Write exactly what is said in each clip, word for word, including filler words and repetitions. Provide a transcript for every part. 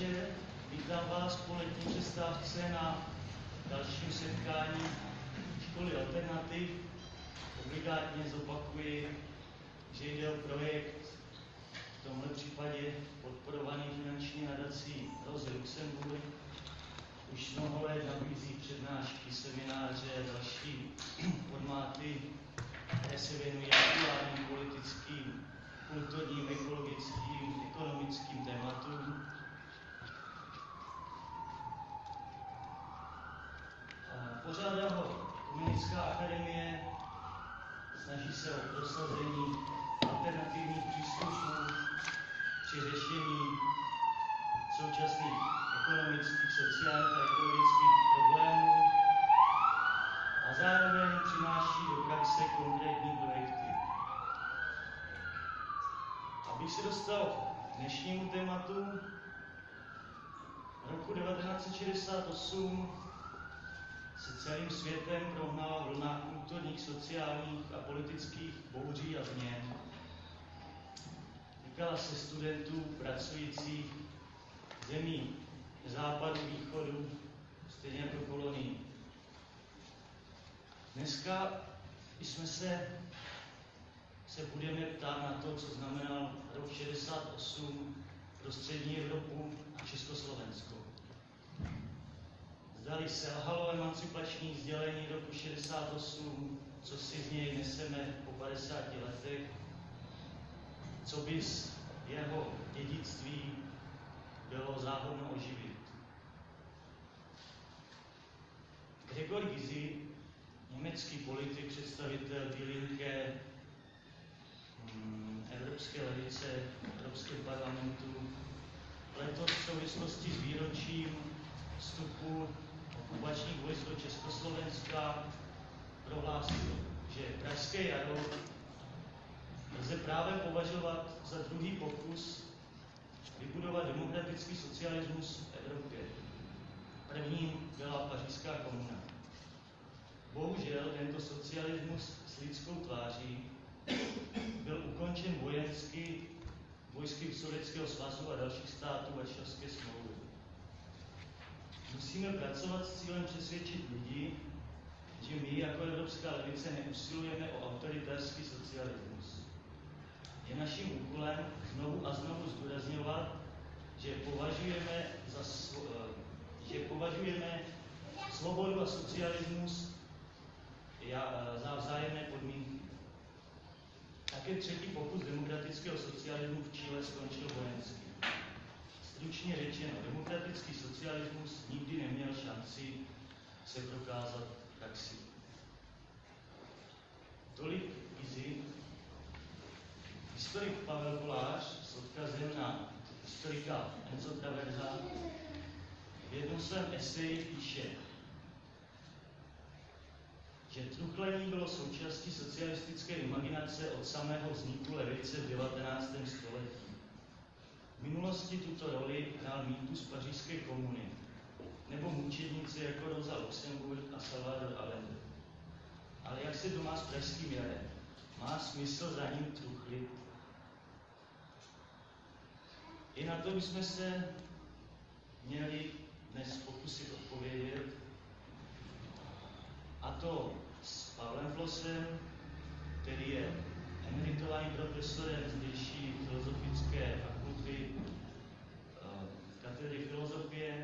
večer, vítám vás po letní přestávce na dalším setkání školy Alternativ. Obligátně zopakuji, že jde o projekt, v tomhle případě podporovaný finanční nadací Rosa Luxemburg. Už mnoho let nabízí přednášky, semináře a další formáty, které se věnují aktuálním politickým, kulturním, ekologickým, ekonomickým tématům. Pořádá ho Komunická akademie, snaží se o prosazení alternativních přístupů při řešení současných ekonomických, sociálních a ekologických problémů a zároveň přináší do praxe konkrétní projekty. Abych se dostal k dnešnímu tématu, roku devatenáct set šedesát osm se celým světem prohnala vlna kulturních, sociálních a politických bouří a změn. Týkala se studentů pracujících zemí západu, východu, stejně jako kolonií. Dneska jsme se, se budeme ptát na to, co znamenal rok šedesát osm pro střední Evropu a Československo. Zdali selhalo emancipační sdělení roku šedesát osm, co si z něj neseme po padesáti letech, co by z jeho dědictví bylo záhodno oživit. Gregor Gysi, německý politik, představitel Die Linke, evropské levice, Evropského parlamentu, letos v souvislosti s výročím vstupu okupačních vojsk do Československa prohlásil, že Pražské jaro lze právě považovat za druhý pokus vybudovat demokratický socialismus v Evropě. Prvním byla Pařížská komuna. Bohužel tento socialismus s lidskou tváří byl ukončen vojensky vojsky Sovětského svazu a dalších států Varšavské smlouvy. Musíme pracovat s cílem přesvědčit lidi, že my jako Evropská levice neusilujeme o autoritářský socialismus. Je naším úkolem znovu a znovu zdůrazňovat, že považujeme za, že považujeme svobodu a socialismus za vzájemné podmínky. Také třetí pokus demokratického socialismu v Chile skončil vojensky. Stručně řečeno, demokratický socialismus nikdy neměl šanci se prokázat v praxi. Tolik Gysi. Historik Pavel Kolář s odkazem na historika Enzo Traversa v jednom svém eseji píše, že truchlení bylo součástí socialistické imaginace od samého vzniku levice v devatenáctém století. V minulosti tuto roli hrál mýtus Pařížské komuny nebo mučedníci jako Rosa Luxemburg a Salvador Allende. Ale jak se to má s pražským jarem? Má smysl za ním truchlit? I na to bychom se měli dnes pokusit odpovědět. A to s Pavlem Flosem, který je emeritovaným profesorem zdejší filozofické fakulty katedry filozofie,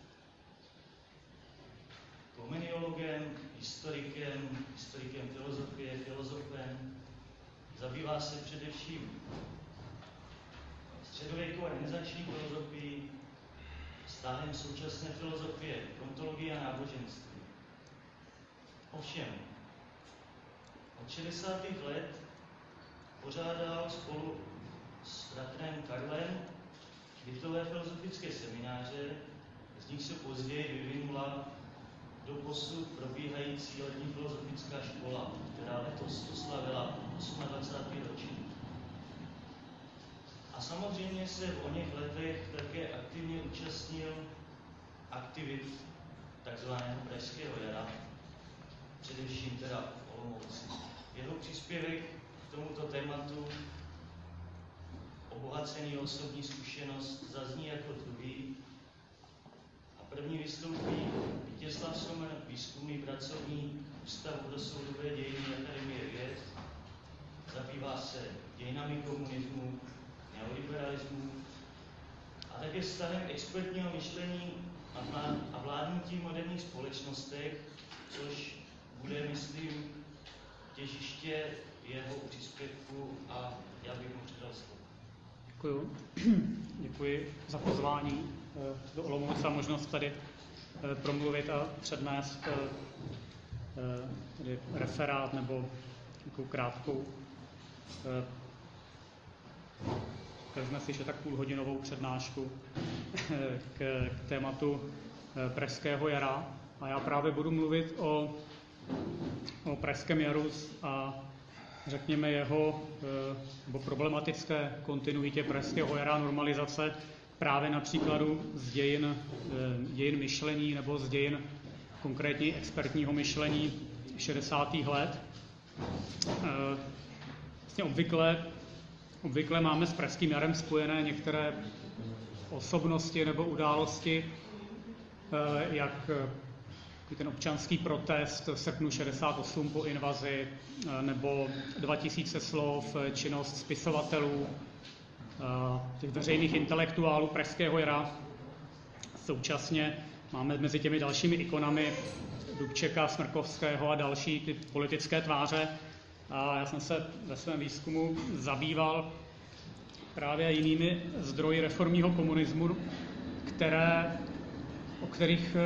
komeniologem, historikem, historikem filozofie, filozofem. Zabývá se především středověkou a renesanční filozofií, vztahem současné filozofie, ontologie a náboženství. Ovšem, od šedesátých let pořádal spolu s bratrem Karlem bytové filozofické semináře, z nich se později vyvinula doposud probíhající letní filozofická škola, která letos oslavila dvacátého osmého ročník. A samozřejmě se v oněch letech také aktivně účastnil aktivit takzvaného Pražského jara, především teda v Olomouci. Jeho příspěvek k tomuto tématu, obohacený osobní zkušenost, zazní jako druhý výzkumný pracovník Ústavu pro soudobé dějiny Akademie věd, zabývá se dějinami komunismu, neoliberalismu a také stavem expertního myšlení a vládnutí v moderních společnostech, což bude, myslím, těžiště jeho příspěvku a já bych mu předal slovo. Děkuju. Děkuji za pozvání do Olomouce a možnost tady promluvit a přednést tady referát nebo takovou krátkou, vezme si, že tak půlhodinovou přednášku k, k tématu Pražského jara. A já právě budu mluvit o, o Pražském jaru a řekněme jeho nebo problematické kontinuitě Pražského jara, normalizace právě na příkladu z dějin, dějin myšlení nebo z dějin konkrétně expertního myšlení šedesátých let. Vlastně obvykle, obvykle máme s Pražským jarem spojené některé osobnosti nebo události, jak ten občanský protest v srpnu šedesát osm po invazi, nebo dva tisíce slov, činnost spisovatelů, těch veřejných intelektuálů Pražského jara. Současně máme mezi těmi dalšími ikonami Dubčeka, Smrkovského a další ty politické tváře. A já jsem se ve svém výzkumu zabýval právě jinými zdroji reformního komunismu, které, o kterých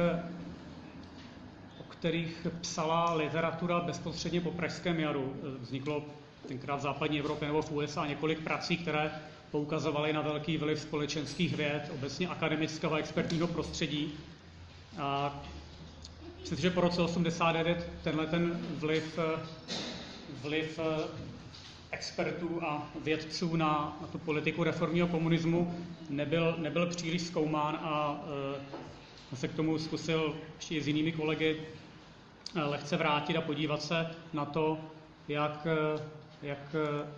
kterých psala literatura bezprostředně po Pražském jaru. Vzniklo tenkrát v západní Evropě nebo v U S A několik prací, které poukazovaly na velký vliv společenských věd, obecně akademického a expertního prostředí. A myslím, že po roce osmdesát devět tenhle ten vliv, vliv expertů a vědců na, na tu politiku reformního komunismu nebyl, nebyl příliš zkoumán a e, se k tomu zkusil ještě s jinými kolegy lehce vrátit a podívat se na to, jak, jak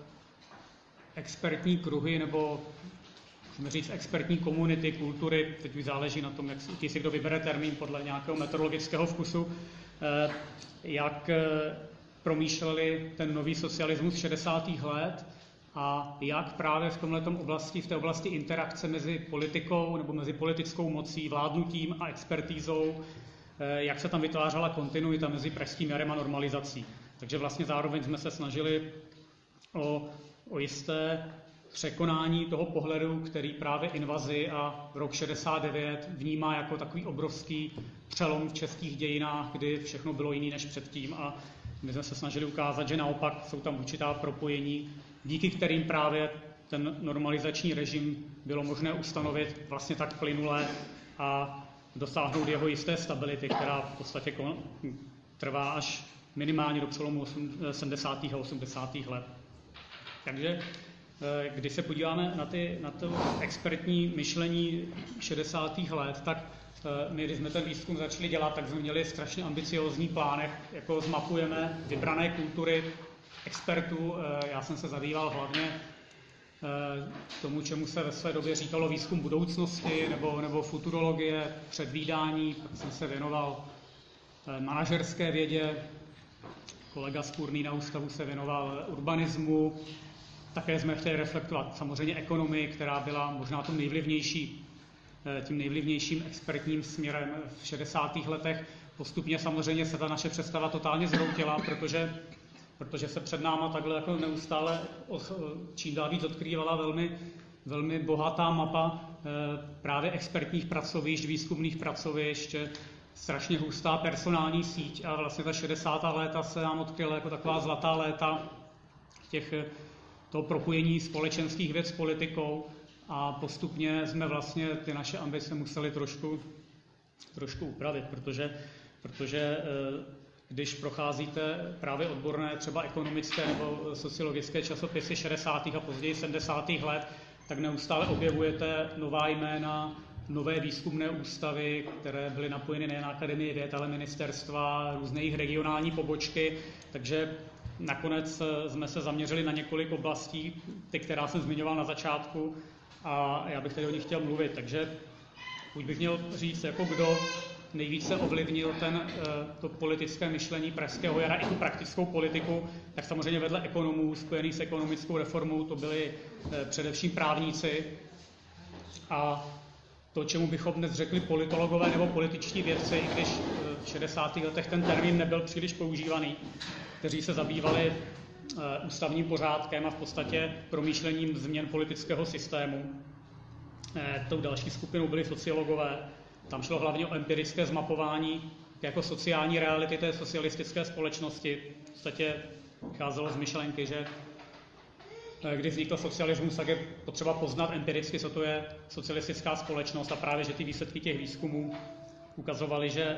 expertní kruhy nebo můžeme říct expertní komunity, kultury, teď už záleží na tom, jak si, si kdo vybere termín podle nějakého meteorologického vkusu, jak promýšleli ten nový socialismus šedesátých let a jak právě v tomhletom oblasti, v té oblasti interakce mezi politikou nebo mezi politickou mocí, vládnutím a expertízou, jak se tam vytvářela kontinuita mezi Pražským jarem a normalizací. Takže vlastně zároveň jsme se snažili o, o jisté překonání toho pohledu, který právě invazi a rok šedesát devět vnímá jako takový obrovský přelom v českých dějinách, kdy všechno bylo jiné než předtím a my jsme se snažili ukázat, že naopak jsou tam určitá propojení, díky kterým právě ten normalizační režim bylo možné ustanovit vlastně tak plynule a dosáhnout jeho jisté stability, která v podstatě trvá až minimálně do přelomu sedmdesátých a osmdesátých let. Takže když se podíváme na, ty, na to expertní myšlení šedesátých let, tak my, když jsme ten výzkum začali dělat, tak jsme měli strašně ambiciózní plánech, jako zmapujeme vybrané kultury expertů. Já jsem se zabýval hlavně tomu, čemu se ve své době říkalo výzkum budoucnosti nebo, nebo futurologie, předvídání, pak jsem se věnoval manažerské vědě, kolega Spurný na ústavu se věnoval urbanismu, také jsme chtěli reflektovat samozřejmě ekonomii, která byla možná tím nejvlivnější, tím nejvlivnějším expertním směrem v šedesátých letech. Postupně samozřejmě se ta naše představa totálně zhroutila, protože protože se před náma takhle jako neustále čím dál víc odkrývala velmi, velmi bohatá mapa právě expertních pracovišť, výzkumných pracovišť, strašně hustá personální síť a vlastně ta šedesátá léta se nám odkryla jako taková zlatá léta těch, toho propojení společenských věd s politikou a postupně jsme vlastně ty naše ambice museli trošku, trošku upravit, protože, protože když procházíte právě odborné, třeba ekonomické nebo sociologické časopisy šedesátých a později sedmdesátých let, tak neustále objevujete nová jména, nové výzkumné ústavy, které byly napojeny nejen na Akademii věd, ale ministerstva, různé jejich regionální pobočky. Takže nakonec jsme se zaměřili na několik oblastí, ty, která jsem zmiňoval na začátku, a já bych tady o nich chtěl mluvit. Takže pokud bych měl říct, jako kdo nejvíce ovlivnil ten, to politické myšlení pražského jara i tu praktickou politiku, tak samozřejmě vedle ekonomů spojených s ekonomickou reformou to byli především právníci. A to, čemu bychom dnes řekli politologové nebo političtí vědci, i když v šedesátých letech ten termín nebyl příliš používaný, kteří se zabývali ústavním pořádkem a v podstatě promýšlením změn politického systému. Tou další skupinou byli sociologové. Tam šlo hlavně o empirické zmapování jako sociální reality té socialistické společnosti. V podstatě vycházelo z myšlenky, že když vznikl socialismus, tak je potřeba poznat empiricky, co to je socialistická společnost, a právě, že ty výsledky těch výzkumů ukazovaly, že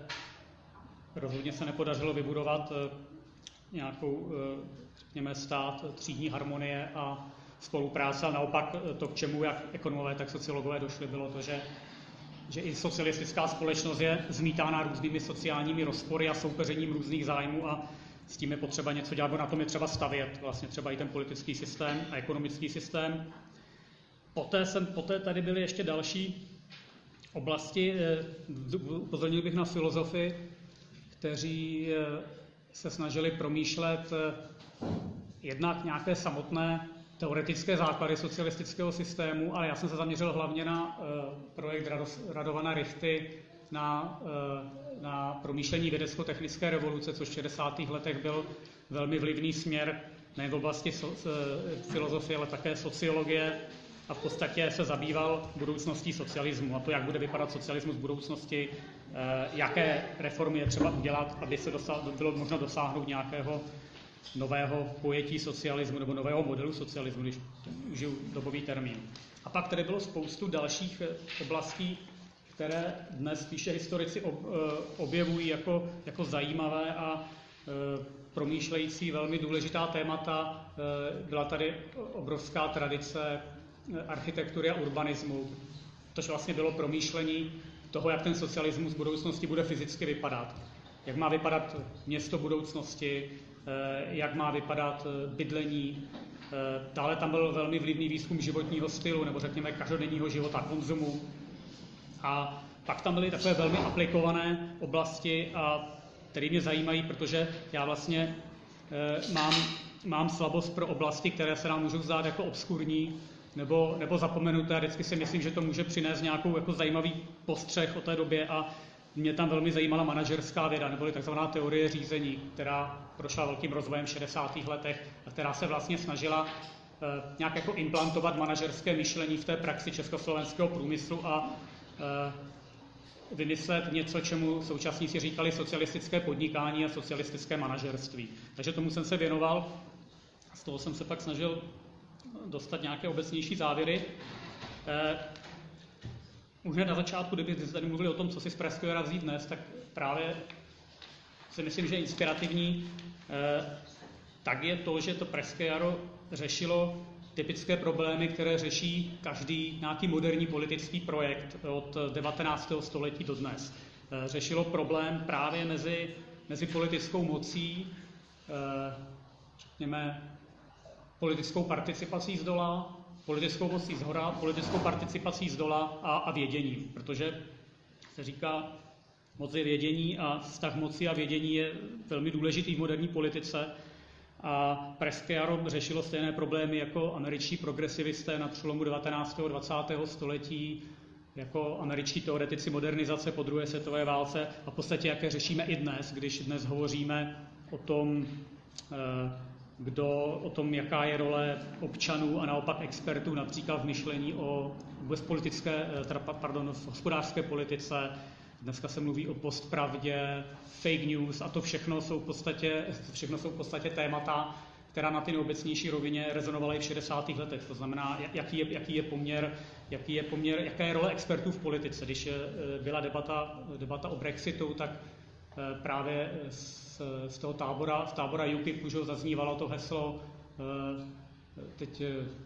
rozhodně se nepodařilo vybudovat nějakou, řekněme, stát třídní harmonie a spolupráce, a naopak to, k čemu jak ekonomové, tak sociologové došli, bylo to, že, že i socialistická společnost je zmítána různými sociálními rozpory a soupeřením různých zájmů a s tím je potřeba něco dělat, na tom je třeba stavět, vlastně třeba i ten politický systém a ekonomický systém. Poté, jsem, poté tady byly ještě další oblasti, upozornil bych na filozofy, kteří se snažili promýšlet jednak nějaké samotné teoretické základy socialistického systému, ale já jsem se zaměřil hlavně na projekt Radovana Richty, na, na promýšlení vědecko-technické revoluce, což v šedesátých letech byl velmi vlivný směr nejen v oblasti so, filozofie, ale také sociologie, a v podstatě se zabýval budoucností socialismu a to, jak bude vypadat socialismus v budoucnosti, jaké reformy je třeba udělat, aby se dosa- bylo možno dosáhnout nějakého nového pojetí socialismu nebo nového modelu socialismu, když užiju dobový termín. A pak tady bylo spoustu dalších oblastí, které dnes spíše historici objevují jako, jako zajímavé a promýšlející velmi důležitá témata. Byla tady obrovská tradice architektury a urbanismu. Tož vlastně bylo promýšlení toho, jak ten socialismus v budoucnosti bude fyzicky vypadat. Jak má vypadat město budoucnosti, jak má vypadat bydlení. Dále tam byl velmi vlivný výzkum životního stylu, nebo řekněme každodenního života, konzumu. A pak tam byly takové velmi aplikované oblasti, a které mě zajímají, protože já vlastně mám, mám slabost pro oblasti, které se nám můžou zdát jako obskurní nebo, nebo zapomenuté. A vždycky si myslím, že to může přinést nějakou jako zajímavý postřeh o té době, a mě tam velmi zajímala manažerská věda, neboli takzvaná teorie řízení, která prošla velkým rozvojem v šedesátých letech a která se vlastně snažila eh, nějak jako implantovat manažerské myšlení v té praxi československého průmyslu a eh, vymyslet něco, čemu současníci říkali socialistické podnikání a socialistické manažerství. Takže tomu jsem se věnoval a z toho jsem se pak snažil dostat nějaké obecnější závěry. Eh, Už hned na začátku, kdyby tady mluvili o tom, co si z pražského jara vzít dnes, tak právě si myslím, že je inspirativní, eh, tak je to, že to pražské jaro řešilo typické problémy, které řeší každý nějaký moderní politický projekt od devatenáctého století do dnes. Eh, řešilo problém právě mezi, mezi politickou mocí, eh, řekněme, politickou participací zdola, politickou mocí zhora, politickou participací zdola a, a věděním, protože se říká, moc je vědění a vztah moci a vědění je velmi důležitý v moderní politice. A pražské jaro řešilo stejné problémy jako američtí progresivisté na přelomu devatenáctého a dvacátého století, jako američtí teoretici modernizace po druhé světové válce, a v podstatě jaké řešíme i dnes, když dnes hovoříme o tom, kdo, o tom, jaká je role občanů a naopak expertů, například v myšlení o vůbec politické, pardon, v hospodářské politice. Dneska se mluví o postpravdě, fake news, a to všechno jsou v podstatě, všechno jsou v podstatě témata, která na ty nejobecnější rovině rezonovala i v šedesátých letech. To znamená, jaký je, jaký je poměr, jaký je poměr, jaká je role expertů v politice. Když je, byla debata, debata o Brexitu, tak právě z, z toho tábora, z tábora U K I P zaznívalo to heslo, teď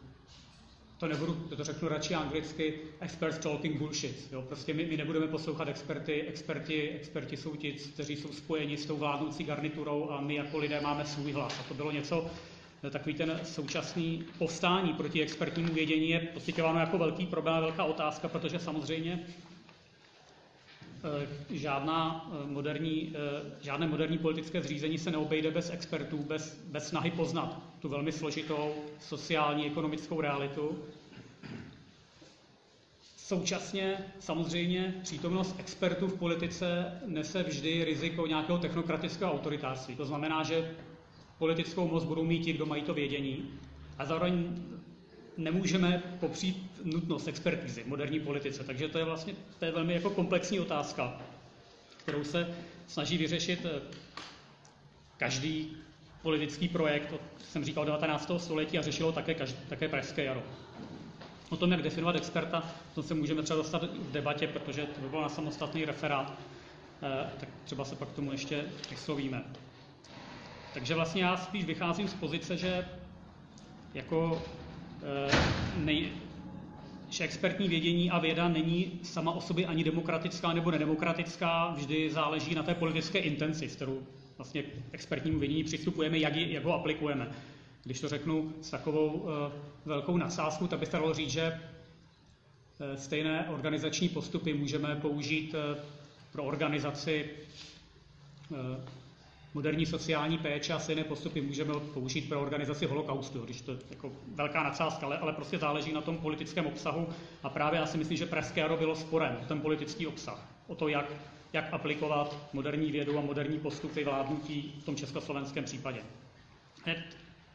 to nebudu, to řeknu radši anglicky, experts talking bullshit. Jo? Prostě my, my nebudeme poslouchat experty, experti, experti jsou ti, kteří jsou spojeni s tou vládnoucí garniturou, a my jako lidé máme svůj hlas. A to bylo něco, takový ten současný povstání proti expertnímu vědění je pocitováno jako velký problém, velká otázka, protože samozřejmě žádná moderní, žádné moderní politické zřízení se neobejde bez expertů, bez, bez snahy poznat tu velmi složitou sociální, ekonomickou realitu. Současně samozřejmě přítomnost expertů v politice nese vždy riziko nějakého technokratického autoritářství. To znamená, že politickou moc budou mít ti, kdo mají to vědění, a zároveň nemůžeme popřít nutnost expertízy v moderní politice. Takže to je vlastně to je velmi jako komplexní otázka, kterou se snaží vyřešit každý politický projekt, to jsem říkal, devatenáctého století, a řešilo také, každý, také Pražské jaro. O tom, jak definovat experta, to se můžeme třeba dostat v debatě, protože to by bylo na samostatný referát, tak třeba se pak k tomu ještě vyslovíme. Takže vlastně já spíš vycházím z pozice, že jako nej, že expertní vědění a věda není sama o sobě ani demokratická nebo nedemokratická, vždy záleží na té politické intenci, s kterou vlastně k expertnímu vědění přistupujeme, jak, je, jak ho aplikujeme. Když to řeknu s takovou uh, velkou nadsázkou, tak by se dalo říct, že uh, stejné organizační postupy můžeme použít uh, pro organizaci uh, moderní sociální péče a stejné postupy můžeme použít pro organizaci holokaustu, když to je jako velká nadsázka, ale, ale prostě záleží na tom politickém obsahu a právě já si myslím, že Pražské jaro bylo sporem o ten politický obsah, o to, jak, jak aplikovat moderní vědu a moderní postupy vládnutí v tom československém případě. Hned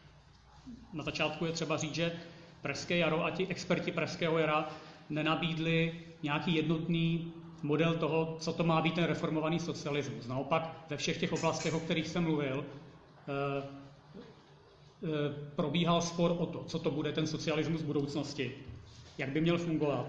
na začátku je třeba říct, že Pražské jaro a ti experti Pražského jara nenabídli nějaký jednotný model toho, co to má být ten reformovaný socialismus. Naopak ve všech těch oblastech, o kterých jsem mluvil, eh, eh, probíhal spor o to, co to bude ten socialismus v budoucnosti, jak by měl fungovat.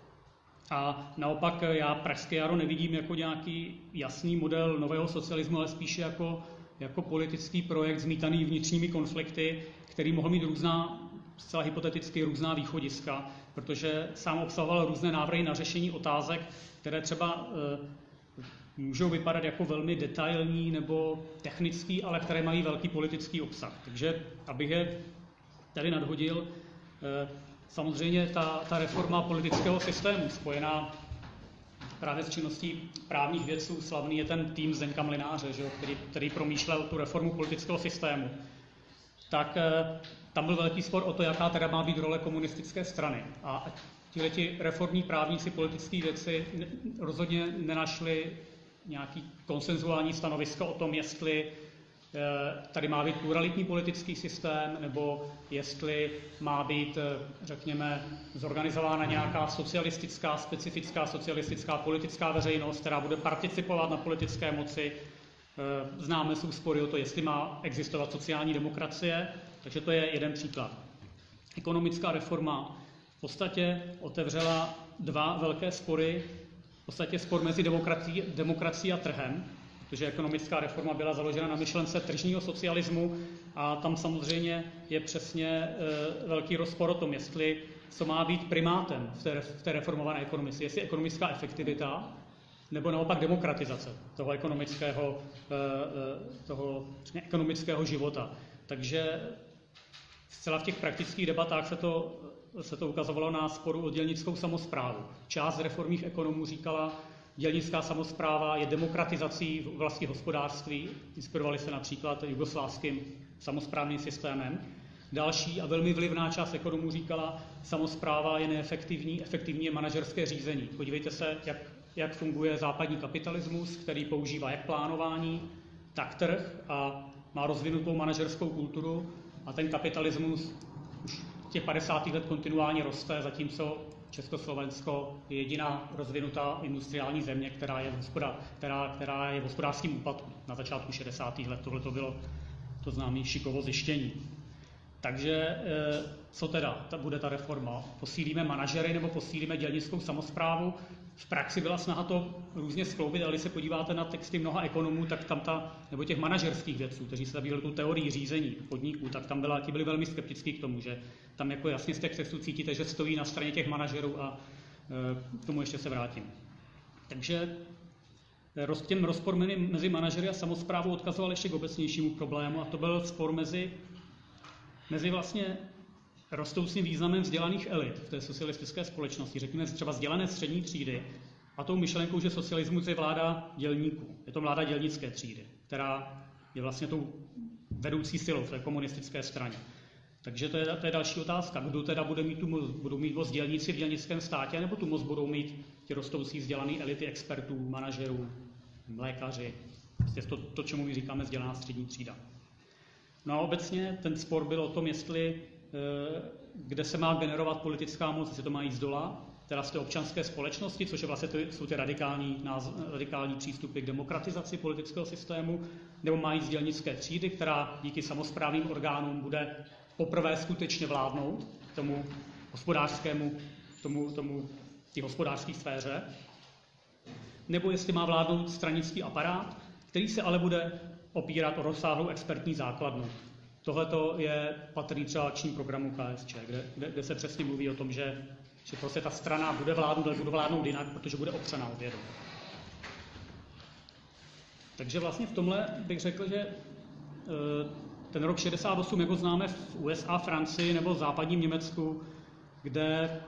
A naopak já Pražské jaro nevidím jako nějaký jasný model nového socialismu, ale spíše jako, jako politický projekt zmítaný vnitřními konflikty, který mohl mít různá, zcela hypoteticky různá východiska, protože sám obsahoval různé návrhy na řešení otázek, které třeba e, můžou vypadat jako velmi detailní nebo technický, ale které mají velký politický obsah. Takže, abych je tady nadhodil, e, samozřejmě ta, ta reforma politického systému spojená právě s činností právních vědců, slavný je ten tým Zdeňka Mlynáře, že, který, který promýšlel tu reformu politického systému, tak e, tam byl velký spor o to, jaká teda má být role komunistické strany. A tihleti reformní právníci, politické věci rozhodně nenašli nějaký konsenzuální stanovisko o tom, jestli tady má být pluralitní politický systém, nebo jestli má být, řekněme, zorganizována nějaká socialistická, specifická socialistická politická veřejnost, která bude participovat na politické moci. Známe jsou spory o to, jestli má existovat sociální demokracie, takže to je jeden příklad. Ekonomická reforma v podstatě otevřela dva velké spory, v podstatě spor mezi demokracií, demokracií a trhem, protože ekonomická reforma byla založena na myšlence tržního socialismu a tam samozřejmě je přesně e, velký rozpor o tom, jestli co má být primátem v té, v té reformované ekonomice, jestli ekonomická efektivita nebo naopak demokratizace toho ekonomického, e, toho ekonomického života. Takže zcela v těch praktických debatách se to, se to ukazovalo na sporu o dělnickou samosprávu. Část reformních ekonomů říkala, dělnická samospráva je demokratizací v oblasti hospodářství, inspirovali se například jugoslávským samosprávným systémem. Další a velmi vlivná část ekonomů říkala, samospráva je neefektivní, efektivní je manažerské řízení. Podívejte se, jak, jak funguje západní kapitalismus, který používá jak plánování, tak trh a má rozvinutou manažerskou kulturu a ten kapitalismus už těch padesátých let kontinuálně roste, zatímco Československo je jediná rozvinutá industriální země, která je v, hospoda, která, která je v hospodářském úpadku na začátku šedesátých let. Tohle to bylo to známé Šikovo zjištění. Takže co teda ta, bude ta reforma? Posílíme manažery nebo posílíme dělnickou samosprávu? V praxi byla snaha to různě skloubit, ale když se podíváte na texty mnoha ekonomů, tak tam ta, nebo těch manažerských vědců, kteří se zabývali tu teorií řízení podniků, tak tam byla, ti byli velmi skeptický k tomu, že tam jako jasně z těch textů cítíte, že stojí na straně těch manažerů a e, k tomu ještě se vrátím. Takže roz, těm rozpor mezi manažery a samosprávou odkazoval ještě k obecnějšímu problému a to byl spor mezi, mezi vlastně rostoucím významem vzdělaných elit v té socialistické společnosti, řekněme třeba vzdělané střední třídy A tou myšlenkou, že socialismus je vláda dělníků, je to vláda dělnické třídy, která je vlastně tou vedoucí silou v té komunistické straně. Takže to je, to je další otázka. Kdo teda bude mít tu moc? Budou mít moc dělníci v dělnickém státě, nebo tu moc budou mít ti rostoucí vzdělaný elity expertů, manažerů, lékaři, prostě to, to, čemu my říkáme vzdělaná střední třída. No a obecně ten spor byl o tom, jestli, kde se má generovat politická moc, jestli to má jít z dola, teda z té občanské společnosti, což je vlastně ty, jsou ty radikální, radikální přístupy k demokratizaci politického systému, nebo má jít z dělnické třídy, která díky samosprávným orgánům bude poprvé skutečně vládnout tomu hospodářskému, tomu, tomu té hospodářské sféře, nebo jestli má vládnout stranický aparát, který se ale bude opírat o rozsáhlou expertní základnu. Tohleto je patrný třeba akčním programu K S Č, kde, kde, kde se přesně mluví o tom, že, že prostě ta strana bude vládnout, ale bude vládnout jinak, protože bude opřená o vědu. Takže vlastně v tomhle bych řekl, že ten rok šedesát osm, jako známe v U S A, Francii nebo v západním Německu, kde,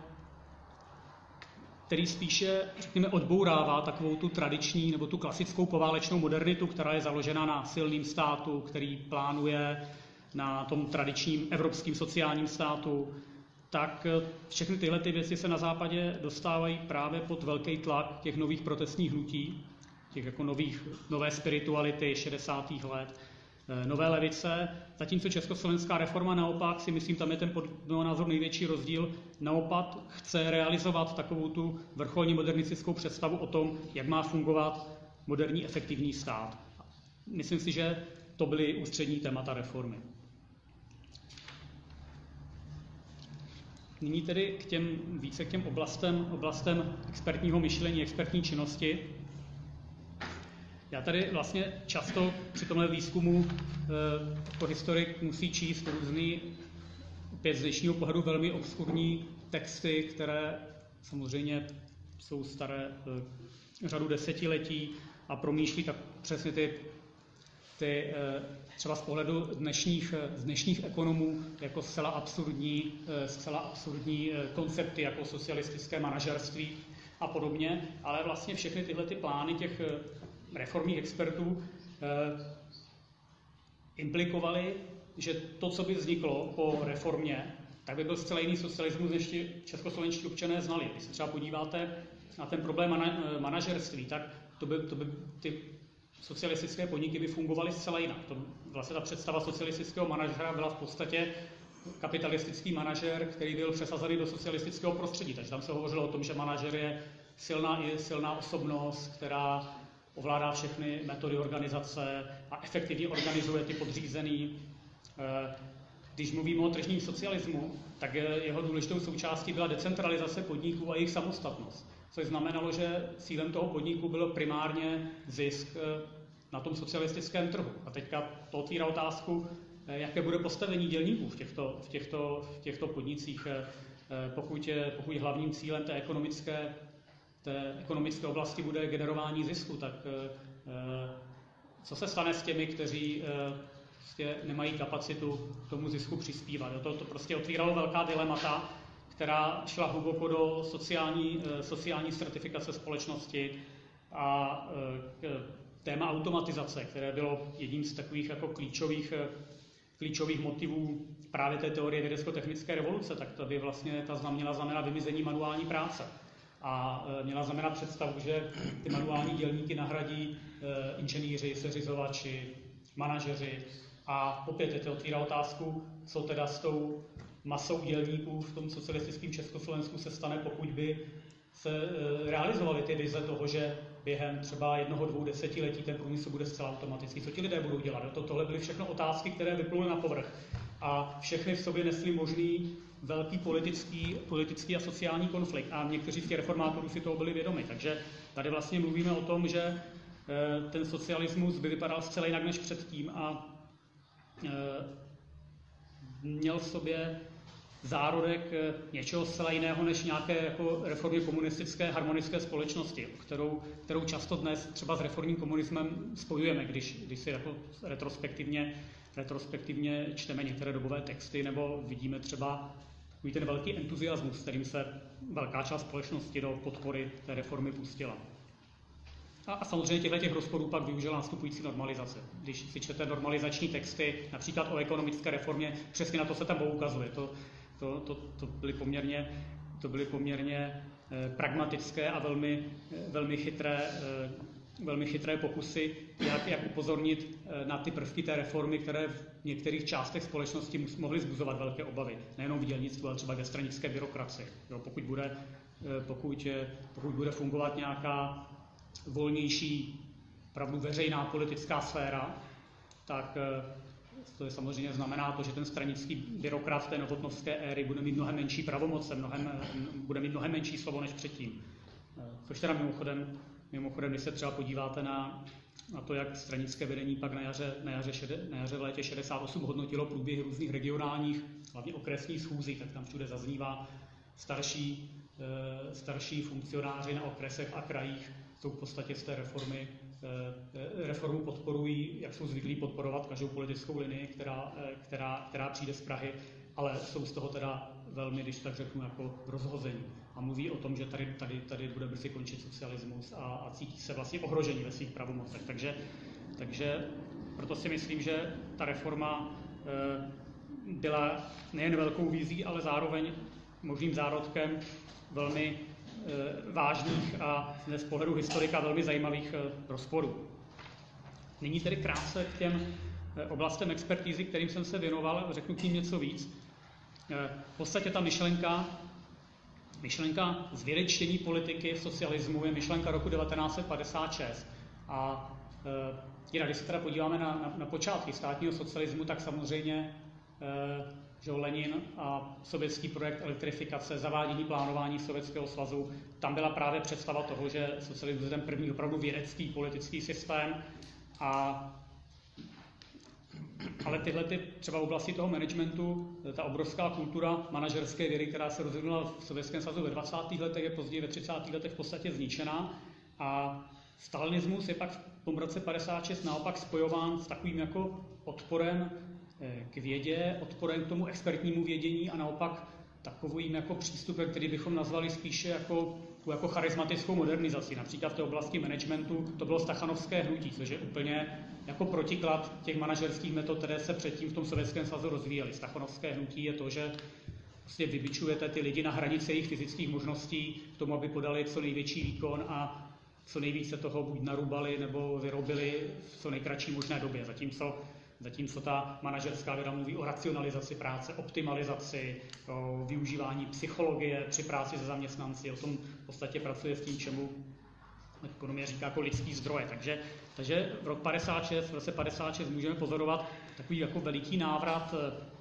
který spíše, řekněme, odbourává takovou tu tradiční nebo tu klasickou poválečnou modernitu, která je založena na silném státu, který plánuje na tom tradičním evropském sociálním státu, tak všechny tyhle ty věci se na západě dostávají právě pod velký tlak těch nových protestních hnutí, těch jako nových, nové spirituality šedesátých let, nové levice, zatímco československá reforma naopak, si myslím, tam je ten pod mého názoru největší rozdíl, naopak chce realizovat takovou tu vrcholní modernistickou představu o tom, jak má fungovat moderní efektivní stát. Myslím si, že to byly ústřední témata reformy. Nyní tedy k těm, více k těm oblastem, oblastem expertního myšlení, expertní činnosti. Já tady vlastně často při tomhle výzkumu jako historik musí číst různý, opět z dnešního pohledu velmi obskurní texty, které samozřejmě jsou staré řadu desetiletí a promýšlí tak přesně ty, ty třeba z pohledu dnešních, z dnešních ekonomů jako zcela absurdní, zcela absurdní koncepty jako socialistické manažerství a podobně, ale vlastně všechny tyhle ty plány těch reformních expertů eh, implikovali, že to, co by vzniklo po reformě, tak by byl zcela jiný socialismus, než ti českoslovenští občané znali. Když se třeba podíváte na ten problém mana, manažerství, tak to by, to by ty socialistické podniky by fungovaly zcela jinak. To, vlastně ta představa socialistického manažera byla v podstatě kapitalistický manažer, který byl přesazený do socialistického prostředí. Takže tam se hovořilo o tom, že manažer je silná, je silná osobnost, která ovládá všechny metody organizace a efektivně organizuje ty podřízený. Když mluvíme o tržním socialismu, tak jeho důležitou součástí byla decentralizace podniků a jejich samostatnost. Což znamenalo, že cílem toho podniku bylo primárně zisk na tom socialistickém trhu. A teďka to otvírá otázku, jaké bude postavení dělníků v těchto, v těchto, v těchto podnicích, pokud, pokud hlavním cílem té ekonomické té ekonomické oblasti bude generování zisku, tak co se stane s těmi, kteří prostě nemají kapacitu tomu zisku přispívat. To, to prostě otvíralo velká dilemata, která šla hluboko do sociální, sociální stratifikace společnosti a téma automatizace, které bylo jedním z takových jako klíčových, klíčových motivů právě té teorie vědecko-technické revoluce, tak to by vlastně ta měla znamenat vymizení manuální práce. A měla znamenat představu, že ty manuální dělníky nahradí inženýři, seřizovači, manažeři. A opět je to otvírá otázku, co teda s tou masou dělníků v tom socialistickém Československu se stane, pokud by se realizovaly ty vize toho, že během třeba jednoho, dvou desetiletí ten průmysl bude zcela automatický. Co ti lidé budou dělat? To, tohle byly všechno otázky, které vypluly na povrch. A všechny v sobě nesly možný velký politický, politický a sociální konflikt. A někteří z těch reformátorů si toho byli vědomi. Takže tady vlastně mluvíme o tom, že ten socialismus by vypadal zcela jinak než předtím a měl v sobě zárodek něčeho zcela jiného než nějaké jako reformy komunistické harmonické společnosti, kterou, kterou často dnes třeba s reformním komunismem spojujeme, když, když si jako retrospektivně, retrospektivně čteme některé dobové texty nebo vidíme třeba takový ten velký entuziasmus, kterým se velká část společnosti do podpory té reformy pustila. A, a samozřejmě těchto těch rozporů pak využila nastupující normalizace. Když si čtete normalizační texty, například o ekonomické reformě, přesně na to se tam poukazuje. To, to, to, to byly poměrně, to byly poměrně eh, pragmatické a velmi, eh, velmi, chytré, eh, velmi chytré pokusy, jak, jak upozornit eh, na ty prvky té reformy, které v některých částech společnosti mohly vzbuzovat velké obavy. Nejenom v dělnictvu, ale třeba ve stranické byrokracii. Jo, pokud, bude, eh, pokud, eh, pokud bude fungovat nějaká volnější, opravdu veřejná politická sféra, tak to je samozřejmě znamená to, že ten stranický byrokrat té novotnovské éry bude mít mnohem menší pravomoce, mnohem, bude mít mnohem menší slovo než předtím. Což teda mimochodem, mimochodem když se třeba podíváte na, na to, jak stranické vedení pak na jaře, na, jaře šede, na jaře v létě šedesát osm hodnotilo průběhy různých regionálních, hlavně okresních schůzí, tak tam všude zaznívá starší, starší funkcionáři na okresech a krajích, jsou v podstatě z té reformy, reformu podporují, jak jsou zvyklí podporovat každou politickou linii, která, která, která přijde z Prahy, ale jsou z toho teda velmi, když tak řeknu, jako rozhození. A mluví o tom, že tady, tady, tady bude brzy končit socialismus a, a cítí se vlastně ohrožení ve svých pravomocech. Takže, takže proto si myslím, že ta reforma byla nejen velkou vizí, ale zároveň možným zárodkem velmi vážných a z pohledu historika velmi zajímavých rozporů. Nyní tedy krátce k těm oblastem expertízy, kterým jsem se věnoval, řeknu k ním něco víc. V podstatě ta myšlenka, myšlenka zvědečtění politiky v socialismu je myšlenka roku devatenáct set padesát šest. A jinak, když se teda podíváme na, na, na počátky státního socialismu, tak samozřejmě že Lenin a sovětský projekt elektrifikace, zavádění plánování Sovětského svazu, tam byla právě představa toho, že socialismus je ten první opravdu vědecký politický systém. A, ale tyhle ty, třeba v oblasti toho managementu, ta obrovská kultura manažerské vědy, která se rozvinula v Sovětském svazu ve dvacátých letech, je později ve třicátých letech v podstatě zničená. A stalinismus je pak v tom roce padesát šest naopak spojován s takovým jako odporem k vědě, odporem k tomu expertnímu vědění a naopak takovým jako přístupem, který bychom nazvali spíše jako, jako charismatickou modernizaci. Například v té oblasti managementu to bylo stachanovské hnutí, což je úplně jako protiklad těch manažerských metod, které se předtím v tom Sovětském svazu rozvíjely. Stachanovské hnutí je to, že prostě vybičujete ty lidi na hranici jejich fyzických možností k tomu, aby podali co největší výkon a co nejvíce toho buď narubali nebo vyrobili v co nejkratší možné době. Zatímco Zatímco ta manažerská věda mluví o racionalizaci práce, optimalizaci, o využívání psychologie při práci se zaměstnanci, o tom v podstatě pracuje s tím, čemu ekonomie říká jako lidský zdroje. Takže, takže v roce padesát šest, v roce padesát šest můžeme pozorovat takový jako veliký návrat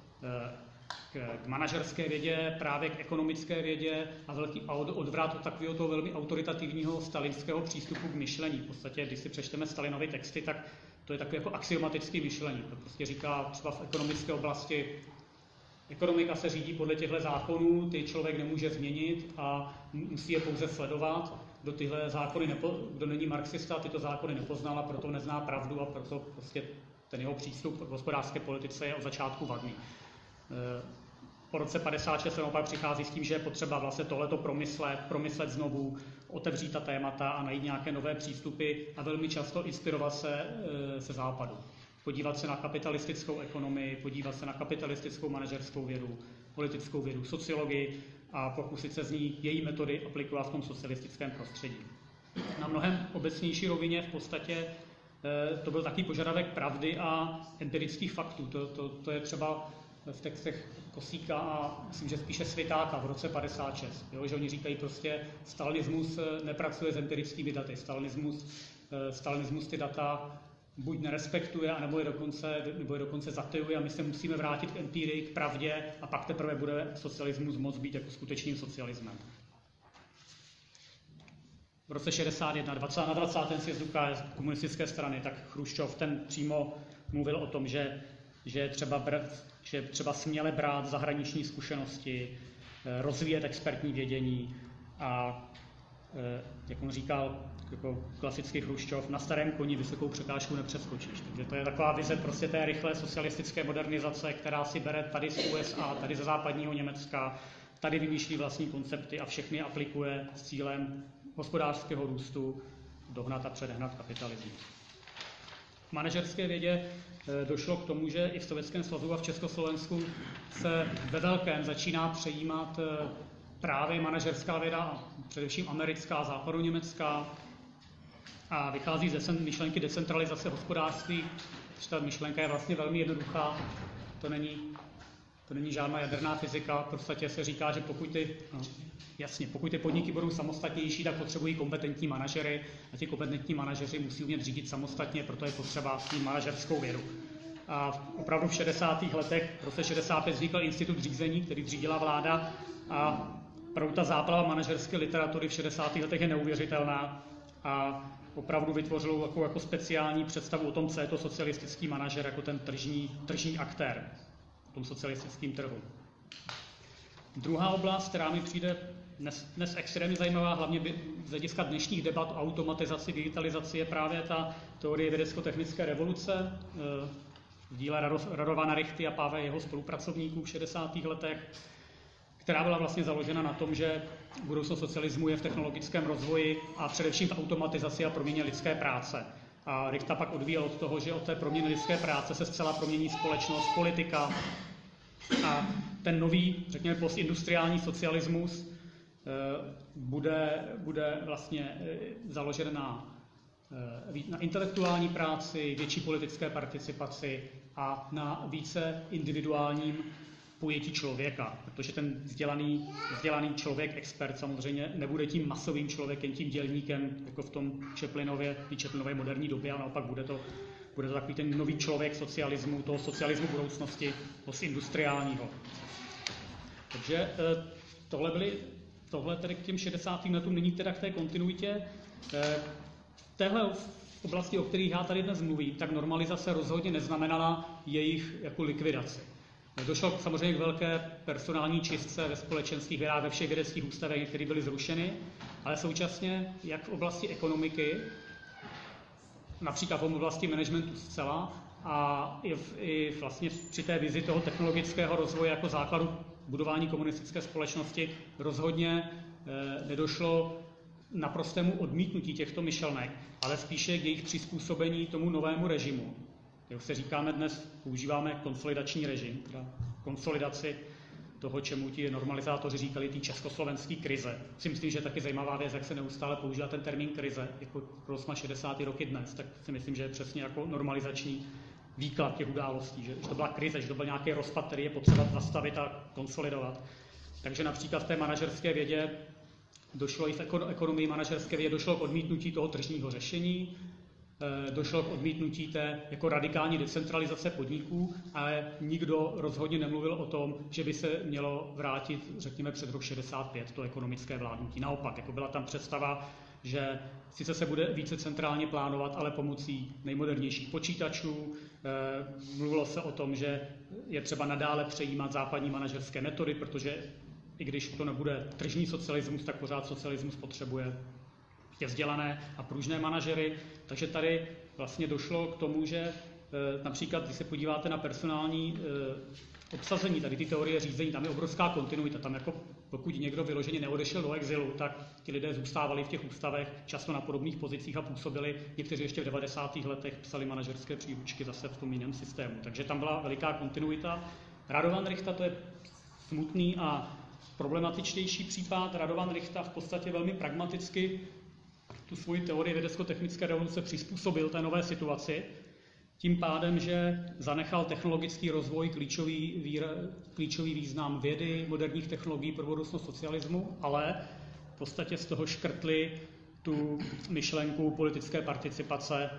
k, k manažerské vědě, právě k ekonomické vědě a velký odvrat od takového toho velmi autoritativního stalinského přístupu k myšlení. V podstatě, když si přečteme Stalinovy texty, tak to je takové jako axiomatické myšlení. To prostě říká třeba v ekonomické oblasti, ekonomika se řídí podle těchto zákonů, ty člověk nemůže změnit a musí je pouze sledovat. Kdo tyhle zákony nepo, kdo není marxista, tyto zákony nepoznal a proto nezná pravdu a proto prostě ten jeho přístup k hospodářské politice je od začátku vadný. Po roce padesát šest se naopak přichází s tím, že je potřeba vlastně tohleto promyslet, promyslet znovu, otevřít ta témata a najít nějaké nové přístupy a velmi často inspirovat se se západu. Podívat se na kapitalistickou ekonomii, podívat se na kapitalistickou manažerskou vědu, politickou vědu, sociologii a pokusit se z ní její metody aplikovat v tom socialistickém prostředí. Na mnohem obecnější rovině v podstatě to byl takový požadavek pravdy a empirických faktů. To, to, to je třeba v textech Kosíka a myslím, že spíše Svitáka v roce padesát šest. Jo, že oni říkají prostě, stalinismus nepracuje s empirickými daty. Stalinismus, stalinismus ty data buď nerespektuje, anebo je dokonce, nebo je dokonce zatajuje a my se musíme vrátit k empirii, k pravdě a pak teprve bude socialismus moct být jako skutečným socialismem. V roce šedesát jedna, dvacátém na dvacátém sjezdu komunistické strany, tak Chruščov ten přímo mluvil o tom, že, že, třeba, brat, že třeba směle brát zahraniční zkušenosti, rozvíjet expertní vědění a jak on říkal, jako klasický Chruščov, na starém koni vysokou překážku nepřeskočíš. Takže to je taková vize prostě té rychlé socialistické modernizace, která si bere tady z U S A, tady ze západního Německa, tady vymýšlí vlastní koncepty a všechny aplikuje s cílem hospodářského růstu dohnat a předehnat kapitalismus. V manažerské vědě došlo k tomu, že i v Sovětském svazu a v Československu se ve velkém začíná přejímat právě manažerská věda, především americká, západoněmecká, a vychází ze myšlenky decentralizace hospodářství. Ta myšlenka je vlastně velmi jednoduchá, to není, to není žádná jaderná fyzika, v podstatě se říká, že pokud ty, no, jasně, pokud ty podniky budou samostatnější, tak potřebují kompetentní manažery a ti kompetentní manažeři musí umět řídit samostatně, proto je potřeba mít manažerskou vědu. A opravdu v šedesátých letech, v roce šedesát pět vznikl institut řízení, který zřídila vláda, a opravdu ta záplava manažerské literatury v šedesátých letech je neuvěřitelná a opravdu vytvořil jako, jako speciální představu o tom, co je to socialistický manažer, jako ten tržní, tržní aktér v tom socialistickém trhu. Druhá oblast, která mi přijde dnes, dnes extrémně zajímavá, hlavně z hlediska dnešních debat o automatizaci, digitalizaci, je právě ta teorie vědecko-technické revoluce v díle Radovana Richty a Páve jeho spolupracovníků v šedesátých letech, která byla vlastně založena na tom, že budoucnost socialismu je v technologickém rozvoji a především v automatizaci a proměně lidské práce. A Richta pak odvíjel od toho, že od té proměny lidské práce se zcela promění společnost, politika a ten nový, řekněme, postindustriální socialismus bude, bude vlastně založen na, na intelektuální práci, větší politické participaci a na více individuálním pojetí člověka, protože ten vzdělaný, vzdělaný člověk, expert samozřejmě nebude tím masovým člověkem, tím dělníkem, jako v tom Chaplinově, té Chaplinové moderní době, a naopak bude to, bude to takový ten nový člověk socialismu, toho socialismu budoucnosti, postindustriálního. Takže tohle byly, tohle tedy k těm šedesátým letům, nyní teda k té kontinuitě. V téhle oblasti, o kterých já tady dnes mluvím, tak normalizace rozhodně neznamenala jejich jako likvidaci. Došlo samozřejmě k velké personální čistce ve společenských vědách, ve všech vědeckých ústavech, které byly zrušeny, ale současně, jak v oblasti ekonomiky, například v oblasti managementu zcela, a i, v, i vlastně při té vizi toho technologického rozvoje jako základu budování komunistické společnosti rozhodně eh, nedošlo naprostému odmítnutí těchto myšlenek, ale spíše k jejich přizpůsobení tomu novému režimu. Jak se říkáme dnes, používáme konsolidační režim, teda konsolidaci toho, čemu ti normalizátoři říkali, té československé krize. Si myslím, že je taky zajímavá věc, jak se neustále používá ten termín krize, jako pro šedesátá roky dnes, tak si myslím, že je přesně jako normalizační výklad těch událostí, že, že to byla krize, že to byl nějaký rozpad, který je potřeba zastavit a konsolidovat. Takže například v té manažerské vědě došlo i v ekonomii manažerské vědě došlo k odmítnutí toho tržního řešení, došlo k odmítnutí té jako radikální decentralizace podniků, ale nikdo rozhodně nemluvil o tom, že by se mělo vrátit, řekněme, před rok šedesát pět, to ekonomické vládnutí. Naopak, jako byla tam představa, že sice se bude více centrálně plánovat, ale pomocí nejmodernějších počítačů. Mluvilo se o tom, že je třeba nadále přejímat západní manažerské metody, protože i když to nebude tržní socialismus, tak pořád socialismus potřebuje vzdělané a pružné manažery. Takže tady vlastně došlo k tomu, že například, když se podíváte na personální obsazení, tady ty teorie řízení, tam je obrovská kontinuita. Tam jako pokud někdo vyloženě neodešel do exilu, tak ti lidé zůstávali v těch ústavech často na podobných pozicích a působili. Někteří ještě v devadesátých letech psali manažerské příručky zase v tom jiném systému. Takže tam byla veliká kontinuita. Radovan Richta, to je smutný a problematičtější případ. Radovan Richta v podstatě velmi pragmaticky tu svoji teorii vědecko-technické revoluce přizpůsobil té nové situaci, tím pádem, že zanechal technologický rozvoj, klíčový, vír, klíčový význam vědy, moderních technologií pro budoucnost socialismu, ale v podstatě z toho škrtli tu myšlenku politické participace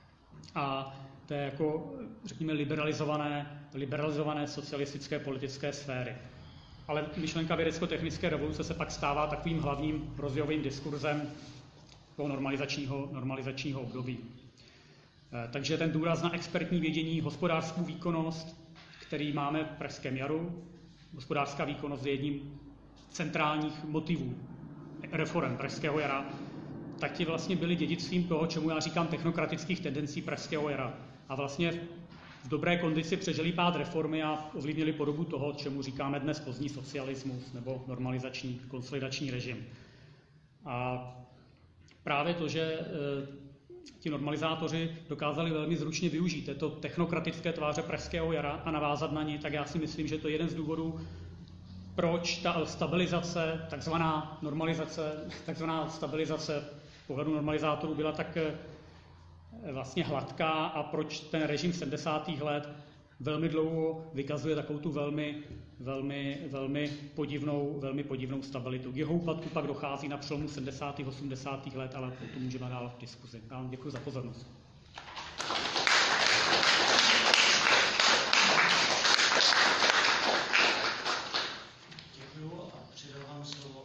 a té jako, řekněme, liberalizované, liberalizované socialistické politické sféry. Ale myšlenka vědecko-technické revoluce se pak stává takovým hlavním rozvojovým diskurzem toho normalizačního, normalizačního období. Takže ten důraz na expertní vědění, hospodářskou výkonnost, který máme v Pražském jaru, hospodářská výkonnost je jedním z centrálních motivů reforem Pražského jara, tak ti vlastně byli dědictvím toho, čemu já říkám technokratických tendencí pražského jara. A vlastně v dobré kondici přežili pád reformy a ovlivnili podobu toho, čemu říkáme dnes pozdní socialismus nebo normalizační, konsolidační režim. A právě to, že e, ti normalizátoři dokázali velmi zručně využít této technokratické tváře pražského jara a navázat na ně, tak já si myslím, že to je jeden z důvodů, proč ta stabilizace, takzvaná normalizace, takzvaná stabilizace pohledu normalizátorů byla tak vlastně hladká a proč ten režim sedmdesátých let velmi dlouho vykazuje takovou tu velmi, velmi, velmi podivnou, velmi podivnou stabilitu. K jeho úpadku pak dochází na přelomu sedmdesátých osmdesátých let, ale o tom můžeme dál v diskuzi. Já vám děkuji za pozornost. Děkuji a předávám slovo.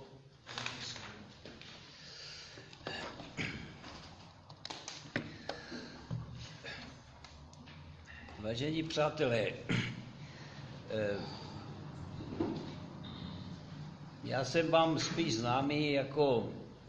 Vážení přátelé, já jsem vám spíš známý jako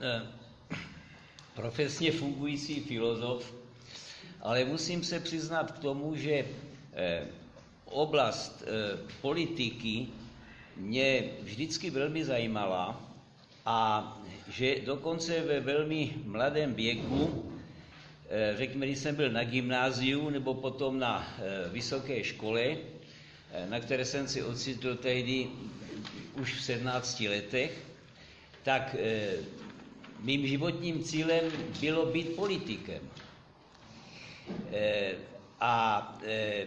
profesně fungující filozof, ale musím se přiznat k tomu, že oblast politiky mě vždycky velmi zajímala a že dokonce ve velmi mladém věku, řekněme, když jsem byl na gymnáziu nebo potom na vysoké škole, na které jsem si ocitl tehdy už v sedmnácti letech, tak mým životním cílem bylo být politikem. A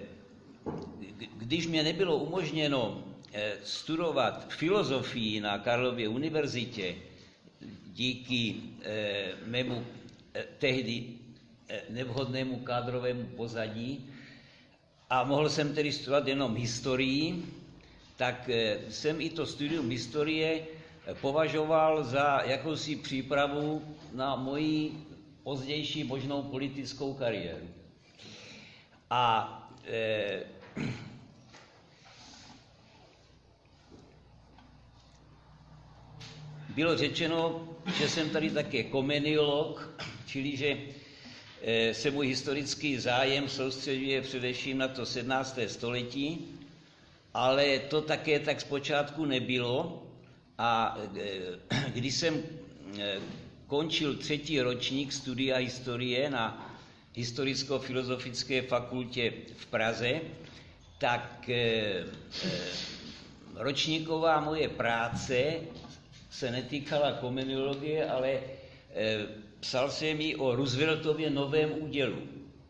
když mě nebylo umožněno studovat filozofii na Karlově univerzitě díky mému tehdy nevhodnému kádrovému pozadí a mohl jsem tedy studovat jenom historii, tak jsem i to studium historie považoval za jakousi přípravu na moji pozdější možnou politickou kariéru. A e, bylo řečeno, že jsem tady také komeniolog, čili že se můj historický zájem soustředuje především na to sedmnácté století, ale to také tak zpočátku nebylo a když jsem končil třetí ročník studia historie na Historicko-filozofické fakultě v Praze, tak ročníková moje práce se netýkala komeniologie, ale psal jsem ji o Rooseveltově novém údělu.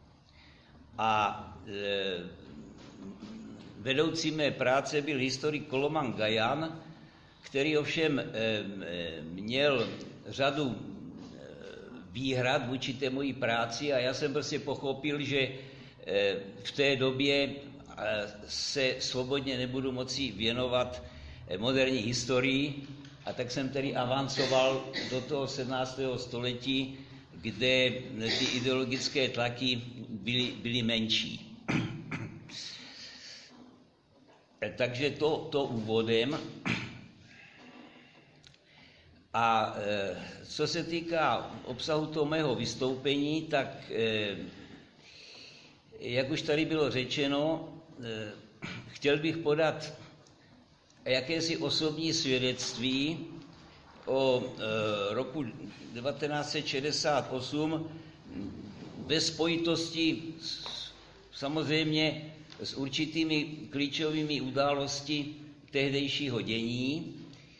A e, vedoucí mé práce byl historik Koloman Gajan, který ovšem e, měl řadu výhrad vůči té mojí práci a já jsem prostě pochopil, že e, v té době se svobodně nebudu moci věnovat moderní historii, a tak jsem tedy avancoval do toho sedmnáctého století, kde ty ideologické tlaky byly, byly menší. Takže to, to úvodem. A e, co se týká obsahu toho mého vystoupení, tak e, jak už tady bylo řečeno, e, chtěl bych podat jakési osobní svědectví o e, roku devatenáct set šedesát osm ve spojitosti s, samozřejmě s určitými klíčovými události tehdejšího dění.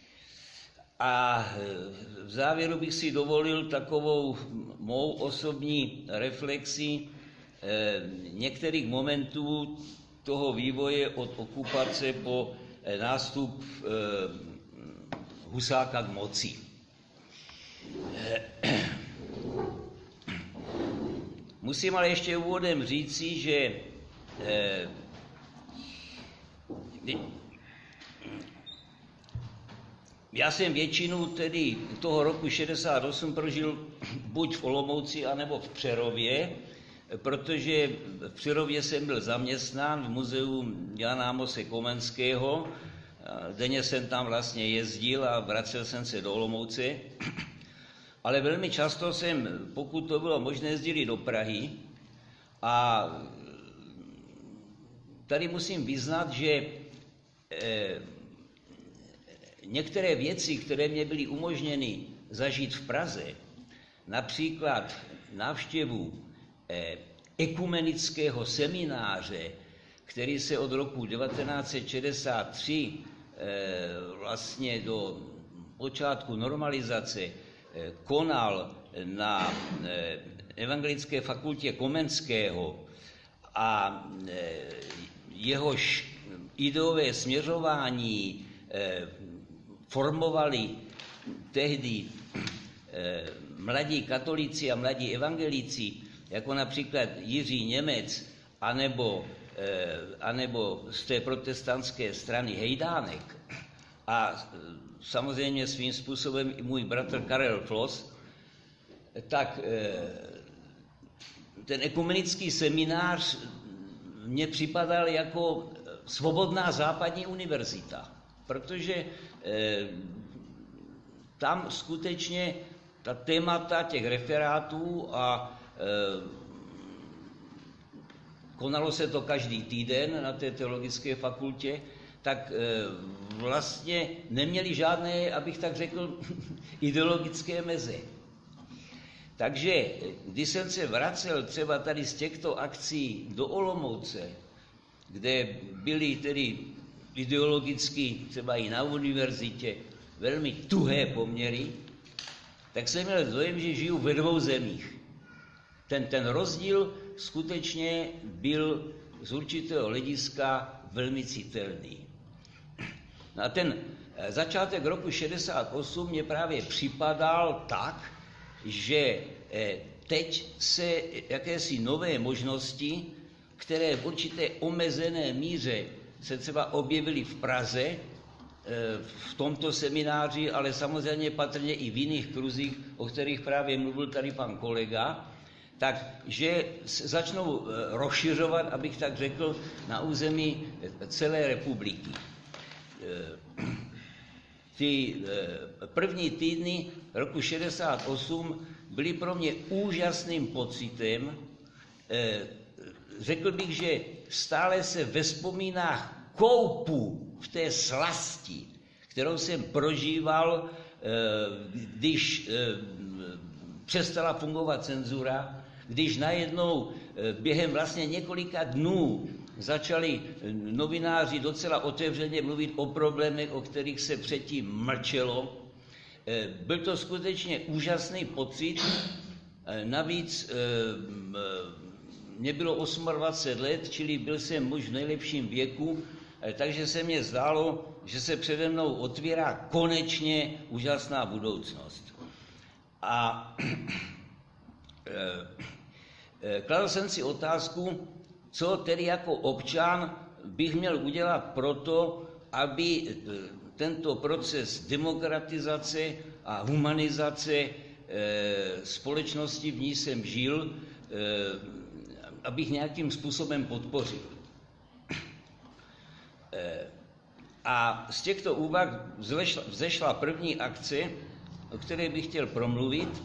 A v závěru bych si dovolil takovou mou osobní reflexi e, některých momentů toho vývoje od okupace po nástup e, Husáka k moci. E, musím ale ještě úvodem říci, že e, já jsem většinu tedy toho roku šedesát osm prožil buď v Olomouci, anebo v Přerově, protože v Přerově jsem byl zaměstnán v muzeu Jana Amose Komenského. Denně jsem tam vlastně jezdil a vracel jsem se do Olomouce. ale velmi často jsem, pokud to bylo možné, jezdili do Prahy a tady musím vyznat, že eh, některé věci, které mě byly umožněny zažít v Praze, například návštěvu eh, ekumenického semináře, který se od roku devatenáct set šedesát tři eh, vlastně do počátku normalizace eh, konal na eh, Evangelické fakultě Komenského a eh, jehož ideové směřování eh, formovali tehdy eh, mladí katolíci a mladí evangelíci, jako například Jiří Němec, anebo, eh, anebo z té protestantské strany Hejdánek a samozřejmě svým způsobem i můj bratr Karel Floss, tak eh, ten ekumenický seminář mně připadal jako svobodná západní univerzita, protože eh, tam skutečně ta témata těch referátů a eh, konalo se to každý týden na té teologické fakultě, tak eh, vlastně neměli žádné, abych tak řekl, ideologické meze. Takže když jsem se vracel třeba tady z těchto akcí do Olomouce, kde byly tedy ideologicky třeba i na univerzitě velmi tuhé poměry, tak jsem měl dojem, že žiju ve dvou zemích. Ten, ten rozdíl skutečně byl z určitého hlediska velmi citelný. No a ten začátek roku šedesát osm mě právě připadal tak, že teď se jakési nové možnosti, které v určité omezené míře se třeba objevily v Praze, v tomto semináři, ale samozřejmě patrně i v jiných kruzích, o kterých právě mluvil tady pan kolega, takže začnou rozšiřovat, abych tak řekl, na území celé republiky. Ty první týdny roku šedesát osm byly pro mě úžasným pocitem. Řekl bych, že stále se ve vzpomínách koupu v té slasti, kterou jsem prožíval, když přestala fungovat cenzura, když najednou během vlastně několika dnů začali novináři docela otevřeně mluvit o problémech, o kterých se předtím mlčelo. Byl to skutečně úžasný pocit. Navíc mě bylo dvacet osm let, čili byl jsem muž v nejlepším věku, takže se mně zdálo, že se přede mnou otvírá konečně úžasná budoucnost. A kladl jsem si otázku, co tedy jako občan bych měl udělat proto, aby tento proces demokratizace a humanizace společnosti, v ní jsem žil, abych nějakým způsobem podpořil. A z těchto úvah vzešla první akce, o které bych chtěl promluvit,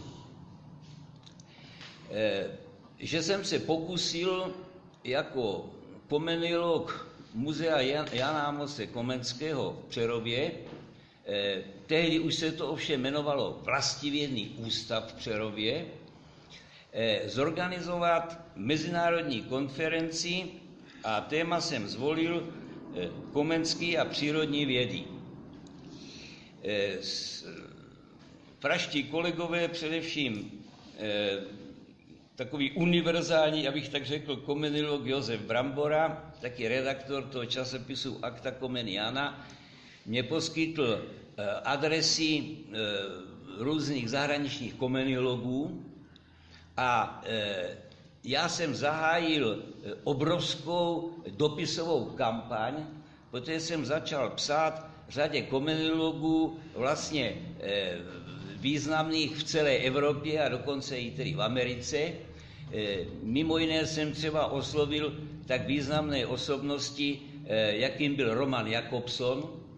že jsem se pokusil jako komeniolog muzea Jana Amose Komenského v Přerově, tehdy už se to ovšem jmenovalo Vlastivědný ústav v Přerově, zorganizovat mezinárodní konferenci a téma jsem zvolil Komenský a přírodní vědy. Praští kolegové, především takový univerzální, abych tak řekl, komeniolog Josef Brambora, taky redaktor toho časopisu Acta Comeniana, mě poskytl adresy různých zahraničních komeniologů a já jsem zahájil obrovskou dopisovou kampaň, protože jsem začal psát řadě komeniologů vlastně významných v celé Evropě a dokonce i tedy v Americe. Mimo jiné jsem třeba oslovil tak významné osobnosti, jakým byl Roman Jakobson,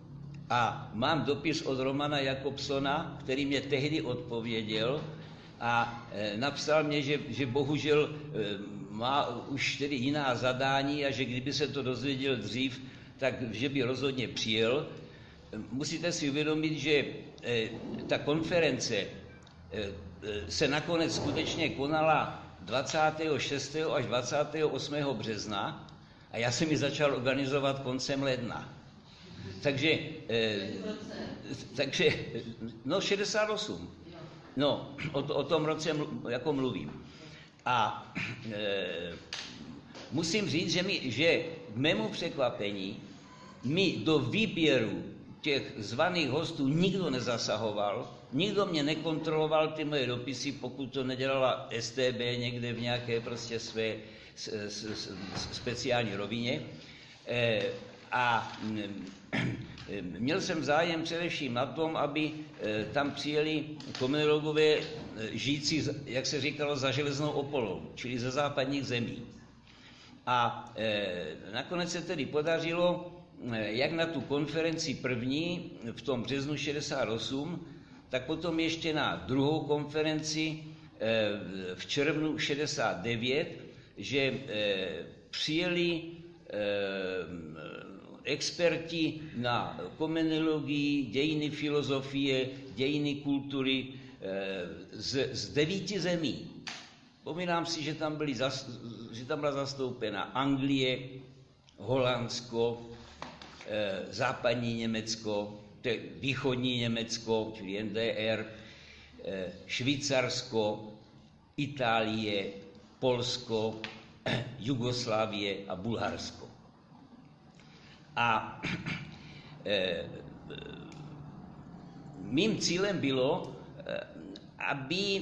A mám dopis od Romana Jakobsona, který mě tehdy odpověděl a e, napsal mě, že, že bohužel e, má už tedy jiná zadání a že kdyby se to dozvěděl dřív, tak že by rozhodně přijel. Musíte si uvědomit, že e, ta konference e, e, se nakonec skutečně konala dvacátého šestého až dvacátého osmého března a já jsem ji začal organizovat koncem ledna. Takže, e, takže no šedesát osm. No, o, o tom roce mlu, jako mluvím. A e, musím říct, že, mi, že k mému překvapení mi do výběru těch zvaných hostů nikdo nezasahoval, nikdo mě nekontroloval ty moje dopisy, pokud to nedělala S T B někde v nějaké prostě své s, s, s, speciální rovině. E, a měl jsem zájem především na tom, aby e, tam přijeli komunologové e, žijící, jak se říkalo, za železnou opolou, čili ze západních zemí. A e, nakonec se tedy podařilo, e, jak na tu konferenci první v tom březnu šedesát osm, tak potom ještě na druhou konferenci e, v červnu šedesát devět, že e, přijeli e, experti na komunologii, dějiny filozofie, dějiny kultury z, z devíti zemí. Vzpomínám si, že tam, byly, že tam byla zastoupena Anglie, Holandsko, západní Německo, východní Německo, čili N D R, Švýcarsko, Itálie, Polsko, Jugoslávie a Bulharsko. A e, mým cílem bylo, e, aby e,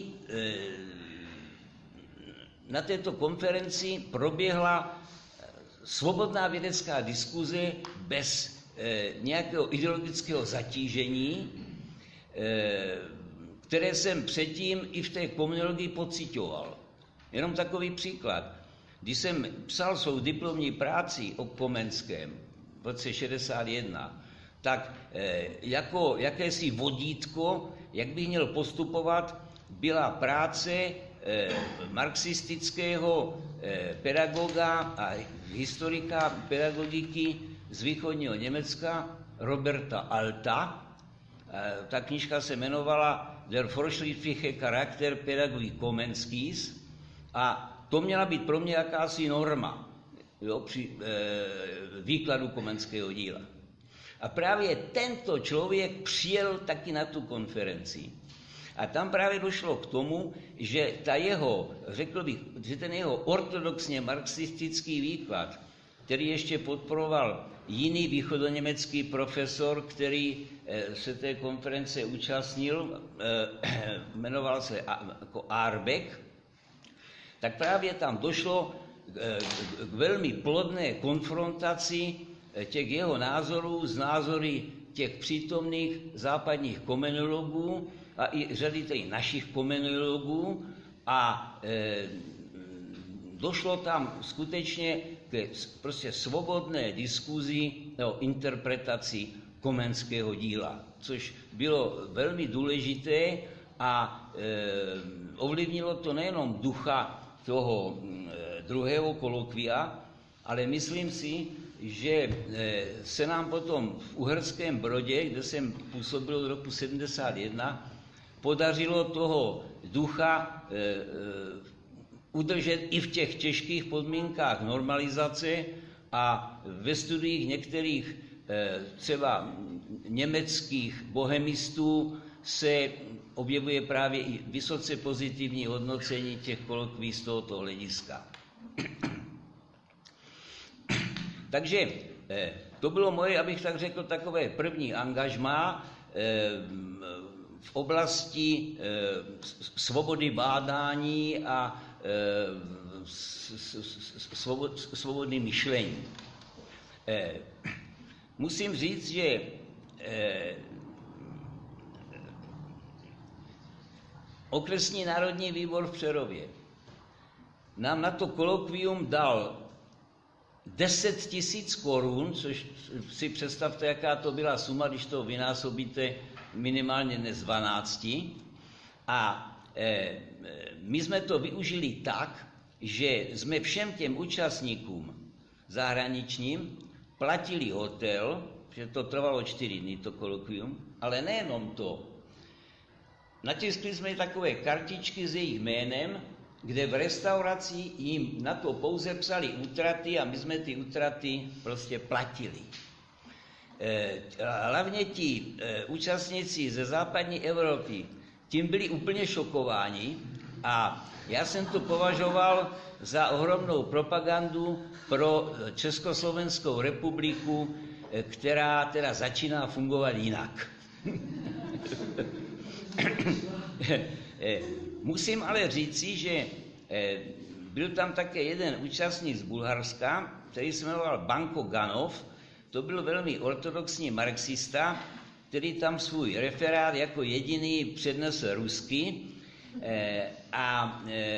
na této konferenci proběhla svobodná vědecká diskuze bez e, nějakého ideologického zatížení, e, které jsem předtím i v té komunologii pociťoval. Jenom takový příklad. Když jsem psal svou diplomní práci o Komenském v roce šedesát jedna, tak e, jako jakési vodítko, jak bych měl postupovat, byla práce e, marxistického e, pedagoga a historika pedagogiky z východního Německa Roberta Alta. E, ta knížka se jmenovala Der fortschrittliche Charakter Pädagogik Komenskis a to měla být pro mě jakási norma, jo, při e, výkladu Komenského díla. A právě tento člověk přijel taky na tu konferenci. A tam právě došlo k tomu, že ta jeho, řekl bych, že ten jeho ortodoxně marxistický výklad, který ještě podporoval jiný východoněmecký profesor, který e, se té konference účastnil, e, jmenoval se a, jako Arbeck, tak právě tam došlo k velmi plodné konfrontaci těch jeho názorů s názory těch přítomných západních komunologů a i řady těch našich komunologů a e, došlo tam skutečně k prostě svobodné diskuzi o interpretaci Komenského díla, což bylo velmi důležité a e, ovlivnilo to nejenom ducha toho druhého kolokvia, ale myslím si, že se nám potom v Uherském Brodě, kde jsem působil od roku sedmdesát jedna, podařilo toho ducha udržet i v těch těžkých podmínkách normalizace a ve studiích některých třeba německých bohemistů se objevuje právě i vysoce pozitivní hodnocení těch kolokví z tohoto hlediska. Takže to bylo moje, abych tak řekl, takové první angažmá v oblasti svobody bádání a svobody myšlení. Musím říct, že Okresní národní výbor v Přerově nám na to kolokvium dal deset tisíc korun, což si představte, jaká to byla suma, když to vynásobíte minimálně dnes dvanácti. A e, my jsme to využili tak, že jsme všem těm účastníkům zahraničním platili hotel, že to trvalo čtyři dny, to kolokvium, ale nejenom to. Natiskli jsme takové kartičky s jejich jménem, kde v restauraci jim na to pouze psali útraty a my jsme ty útraty prostě platili. E, hlavně ti e, účastníci ze západní Evropy tím byli úplně šokováni a já jsem to považoval za ohromnou propagandu pro Československou republiku, e, která teda začíná fungovat jinak. Musím ale říci, že byl tam také jeden účastník z Bulharska, který se jmenoval Banko Ganov. To byl velmi ortodoxní marxista, který tam svůj referát jako jediný přednesl rusky. A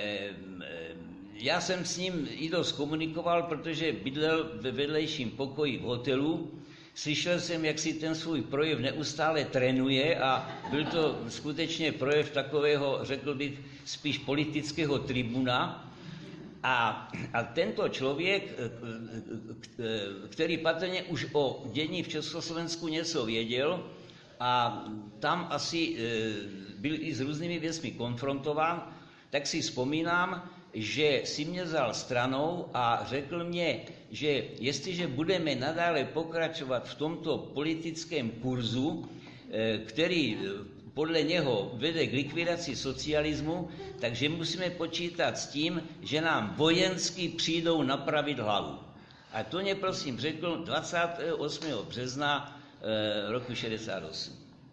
já jsem s ním i dost komunikoval, protože bydlel ve vedlejším pokoji v hotelu. Slyšel jsem, jak si ten svůj projev neustále trénuje a byl to skutečně projev takového, řekl bych, spíš politického tribuna. A, a tento člověk, který patrně už o dění v Československu něco věděl a tam asi byl i s různými věcmi konfrontován, tak si vzpomínám, že si mě vzal stranou a řekl mě, že jestliže budeme nadále pokračovat v tomto politickém kurzu, který podle něho vede k likvidaci socialismu, takže musíme počítat s tím, že nám vojensky přijdou napravit hlavu. A to mě prosím řekl dvacátého osmého března roku šedesát osm.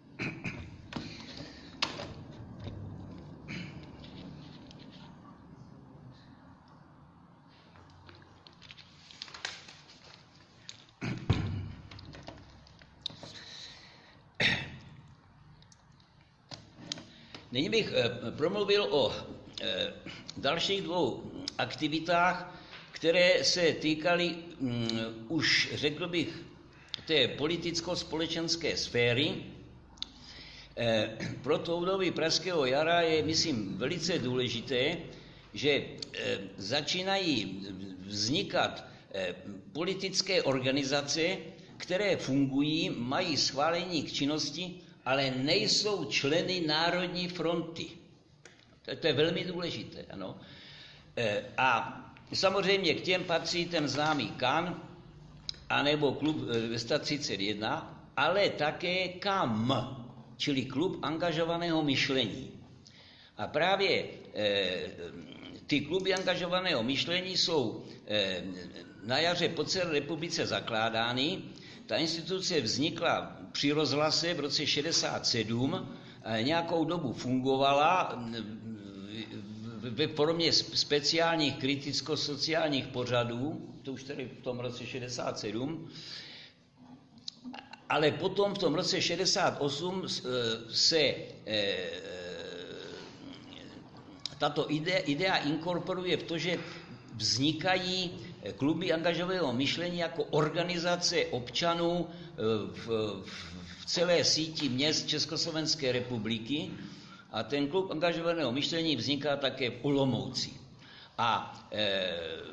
Nyní bych promluvil o dalších dvou aktivitách, které se týkaly už, řekl bych, té politicko-společenské sféry. Pro to období Pražského jara je, myslím, velice důležité, že začínají vznikat politické organizace, které fungují, mají schválení k činnosti, ale nejsou členy Národní fronty. To, to je velmi důležité, ano. E, a samozřejmě k těm patří ten známý K A N, anebo klub Vesta třicet jedna, ale také K A M, čili klub angažovaného myšlení. A právě e, ty kluby angažovaného myšlení jsou e, na jaře po celé republice zakládány. Ta instituce vznikla při rozhlase v roce šedesát sedm, nějakou dobu fungovala ve formě speciálních kriticko-sociálních pořadů, to už tedy v tom roce šedesát sedm, ale potom v tom roce šedesát osm se tato idea, idea inkorporuje v to, že vznikají kluby angažovaného myšlení jako organizace občanů v, v celé síti měst Československé republiky a ten klub angažovaného myšlení vzniká také v Olomouci. A e,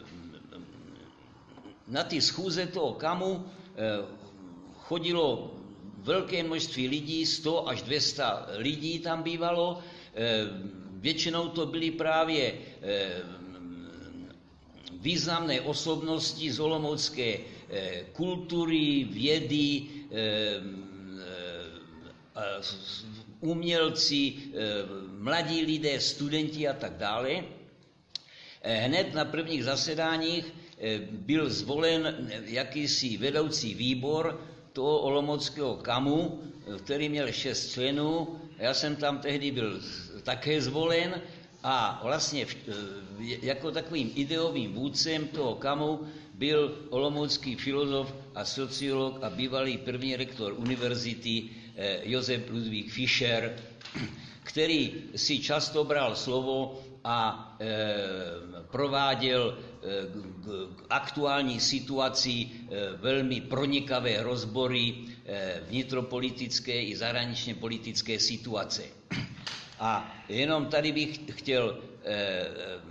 na ty schůze toho KAMu e, chodilo velké množství lidí, sto až dvě stě lidí tam bývalo, e, většinou to byly právě e, významné osobnosti z olomoucké eh, kultury, vědy, eh, eh, umělci, eh, mladí lidé, studenti a tak dále. Eh, hned na prvních zasedáních eh, byl zvolen jakýsi vedoucí výbor toho olomouckého KAMu, který měl šest členů. Já jsem tam tehdy byl také zvolen. A vlastně jako takovým ideovým vůdcem toho KAMu byl olomoucký filozof a sociolog a bývalý první rektor univerzity Josef Ludvík Fischer. který si často bral slovo a e, prováděl e, k, k aktuální situaci e, velmi pronikavé rozbory e, vnitropolitické i zahraničně politické situace. A jenom tady bych chtěl e,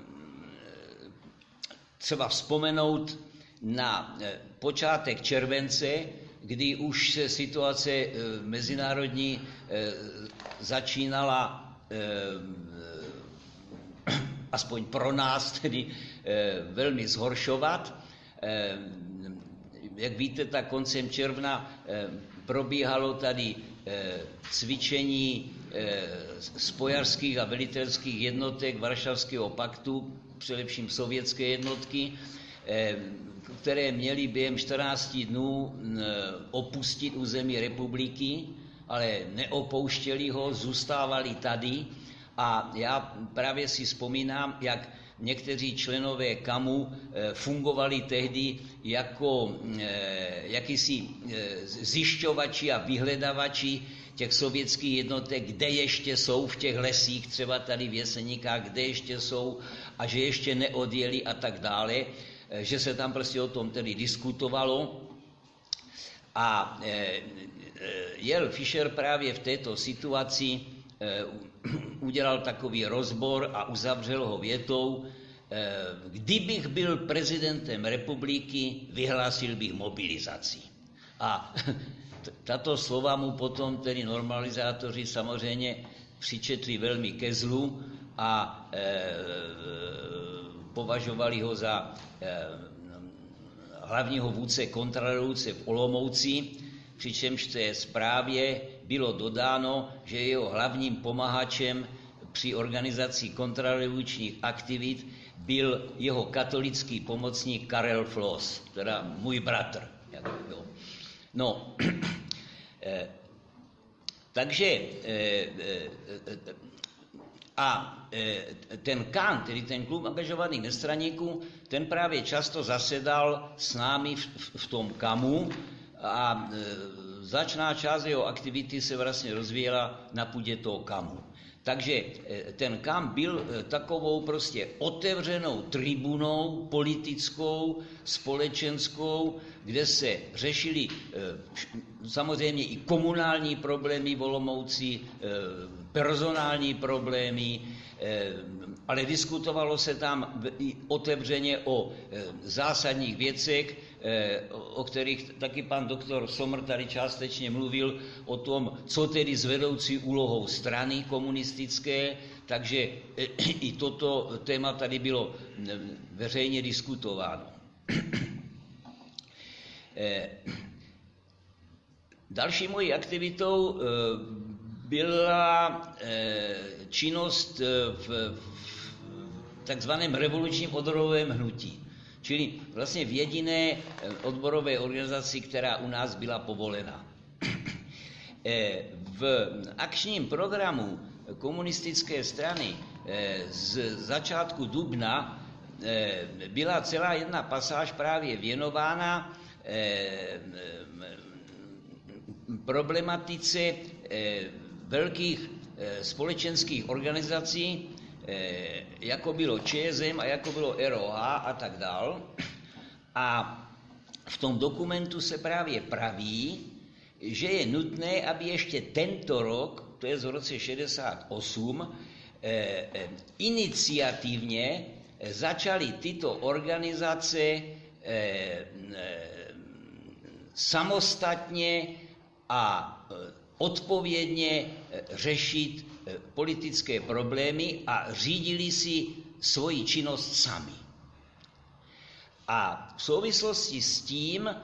třeba vzpomenout na e, počátek července, kdy už se situace e, mezinárodní e, začínala e, aspoň pro nás tedy e, velmi zhoršovat. E, jak víte, tak koncem června e, probíhalo tady e, cvičení e, spojarských a velitelských jednotek Varšavského paktu, především sovětské jednotky, e, které měly během čtrnácti dnů e, opustit území republiky, ale neopouštěli ho, zůstávali tady. A já právě si vzpomínám, jak někteří členové KAMu fungovali tehdy jako jakýsi zjišťovači a vyhledavači těch sovětských jednotek, kde ještě jsou v těch lesích, třeba tady v Jeseníkách, kde ještě jsou a že ještě neodjeli a tak dále, že se tam prostě o tom tedy diskutovalo. A Jel Fischer právě v této situaci udělal takový rozbor a uzavřel ho větou: kdybych byl prezidentem republiky, vyhlásil bych mobilizaci. A tato slova mu potom tedy normalizátoři samozřejmě přičetli velmi ke zlu a e, považovali ho za e, hlavního vůdce kontrarevoluce v Olomouci, přičemž v té zprávě bylo dodáno, že jeho hlavním pomahačem při organizaci kontrarevolučních aktivit byl jeho katolický pomocník Karel Floss, teda můj bratr. Jo. No, eh, takže eh, eh, a eh, ten K A N, tedy ten klub angažovaných nestraníků, ten právě často zasedal s námi v, v, v tom KAMu a e, značná část jeho aktivity se vlastně rozvíjela na půdě toho KAMu. Takže e, ten KAM byl e, takovou prostě otevřenou tribunou politickou, společenskou, kde se řešily e, samozřejmě i komunální problémy v Olomouci, e, personální problémy, e, ale diskutovalo se tam i otevřeně o e, zásadních věcech, o kterých taky pan doktor Sommer tady částečně mluvil, o tom, co tedy s vedoucí úlohou strany komunistické, takže i toto téma tady bylo veřejně diskutováno. Další mojí aktivitou byla činnost v takzvaném revolučním odborovém hnutí. Čili vlastně v jediné odborové organizaci, která u nás byla povolena. V akčním programu komunistické strany z začátku dubna byla celá jedna pasáž právě věnována problematice velkých společenských organizací, jako bylo ČSM a jako bylo R O H a tak dál. A v tom dokumentu se právě praví, že je nutné, aby ještě tento rok, to je z roce šedesát osm, eh, iniciativně začaly tyto organizace eh, eh, samostatně a odpovědně řešit politické problémy a řídili si svoji činnost sami. A v souvislosti s tím e,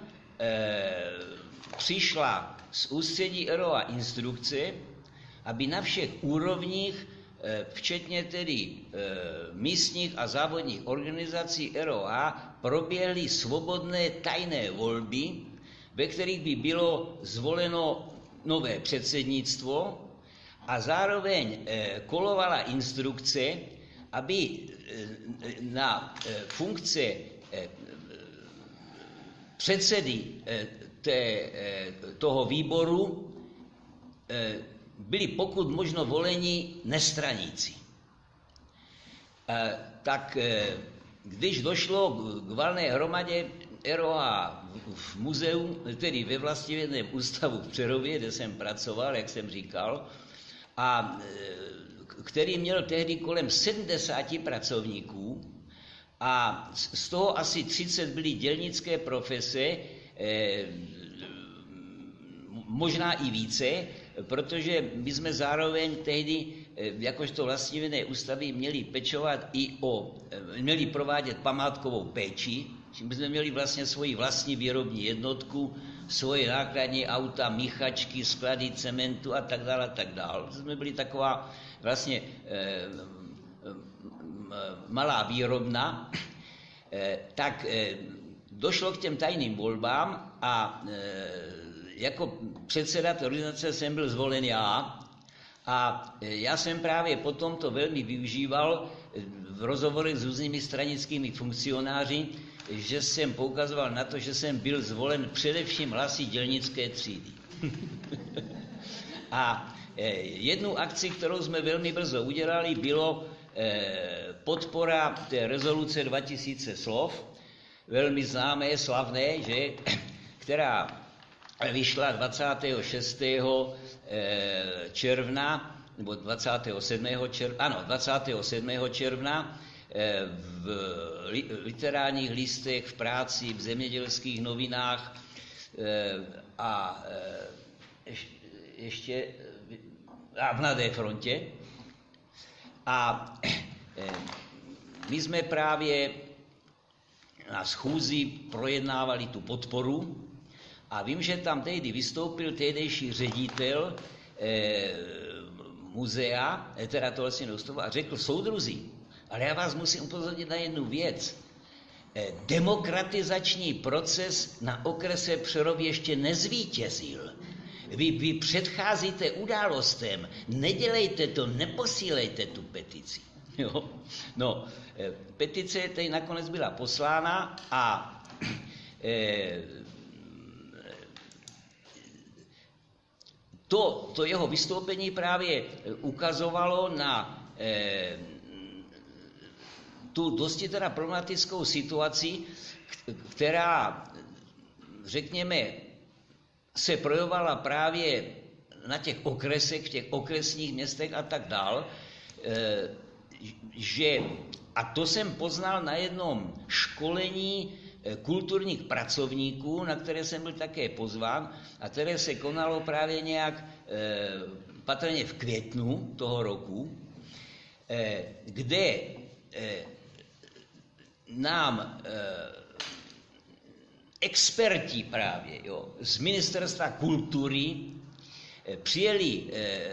přišla z ústředí R O A instrukce, aby na všech úrovních, e, včetně tedy e, místních a závodních organizací R O A, proběhly svobodné tajné volby, ve kterých by bylo zvoleno nové předsednictvo, a zároveň kolovala instrukce, aby na funkce předsedy té, toho výboru byli pokud možno voleni nestraníci. Tak když došlo k valné hromadě R O H v muzeu, tedy ve vlastivědném ústavu v Přerově, kde jsem pracoval, jak jsem říkal, a který měl tehdy kolem sedmdesáti pracovníků a z toho asi třicet byly dělnické profese, možná i více, protože my jsme zároveň tehdy jakožto vlastivědné ústavy měli pečovat i o, měli provádět památkovou péči, čím jsme měli vlastně svoji vlastní výrobní jednotku, svoje nákladní auta, míchačky, sklady cementu a tak dále a tak dále. Jsme byli taková vlastně eh, malá výrobna, eh, tak eh, došlo k těm tajným volbám a eh, jako předseda té organizace jsem byl zvolen já a já jsem právě potom to velmi využíval v rozhovorech s různými stranickými funkcionáři, že jsem poukazoval na to, že jsem byl zvolen především hlasy dělnické třídy. A jednu akci, kterou jsme velmi brzo udělali, bylo podpora té rezoluce dva tisíce slov, velmi známé, slavné, že, která vyšla dvacátého šestého června, nebo dvacátého sedmého června, ano, dvacátého sedmého června v literárních listech, v práci, v zemědělských novinách a ještě a v Mladé frontě. A my jsme právě na schůzi projednávali tu podporu a vím, že tam tehdy vystoupil tehdejší ředitel eh, muzea, teda toho vlastně ústavu, a řekl: soudruzi, ale já vás musím upozornit na jednu věc. Eh, demokratizační proces na okrese Přerov ještě nezvítězil. Vy, vy předcházíte událostem, nedělejte to, neposílejte tu petici. Jo? No, eh, petice tady nakonec byla poslána a eh, To, to jeho vystoupení právě ukazovalo na eh, tu dosti teda problematickou situaci, která, řekněme, se projevovala právě na těch okresech, v těch okresních městech a tak dál, eh, že, a to jsem poznal na jednom školení kulturních pracovníků, na které jsem byl také pozván a které se konalo právě nějak e, patrně v květnu toho roku, e, kde e, nám e, experti právě jo, z Ministerstva kultury e, přijeli e,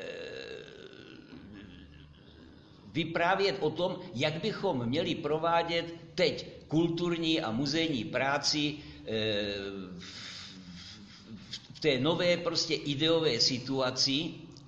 vyprávět o tom, jak bychom měli provádět teď kulturní a muzejní práci v té nové prostě ideové situaci.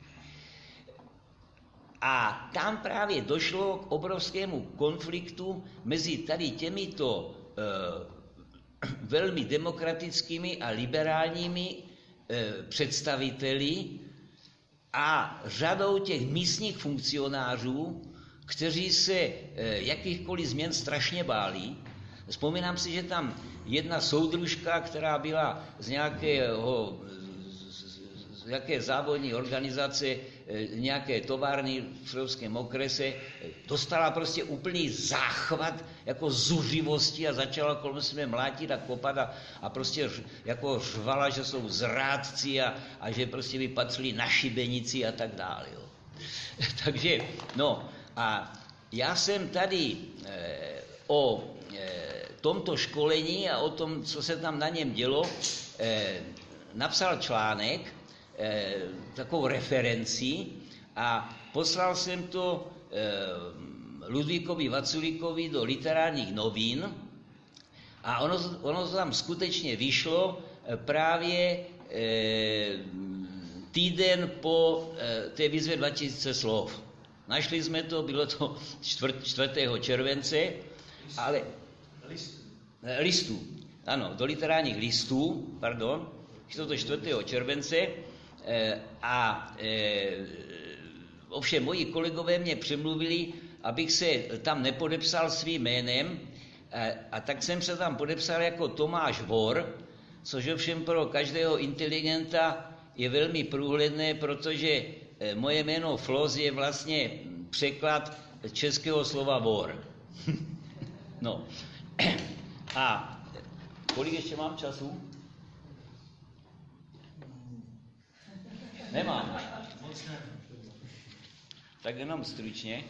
A tam právě došlo k obrovskému konfliktu mezi tady těmito velmi demokratickými a liberálními představiteli a řadou těch místních funkcionářů, kteří se jakýchkoliv změn strašně báli. Vzpomínám si, že tam jedna soudružka, která byla z nějakého, z nějaké závodní organizace, nějaké továrny v Přerovském okrese, dostala prostě úplný záchvat jako zuřivosti a začala kolem sebe mlátit a kopat a, a prostě jako řvala, že jsou zrádci a, a že prostě by patřili na šibenici a tak dále. Jo. Takže, no, a já jsem tady eh, o eh, tomto školení a o tom, co se tam na něm dělo, eh, napsal článek, eh, takovou referenci a poslal jsem to eh, Ludvíkovi Vaculíkovi do literárních novin a ono, ono tam skutečně vyšlo eh, právě eh, týden po eh, té výzvě dva tisíce slov. Našli jsme to, bylo to čtvrtého července, ale... Listů. Listů, ano, do literárních listů, pardon, to čtvrtého července a ovšem moji kolegové mě přemluvili, abych se tam nepodepsal svým jménem, a tak jsem se tam podepsal jako Tomáš Vor, což ovšem pro každého inteligenta je velmi průhledné, protože moje jméno Floss je vlastně překlad českého slova vor. No. A kolik ještě mám času? Nemám. Tak jenom stručně.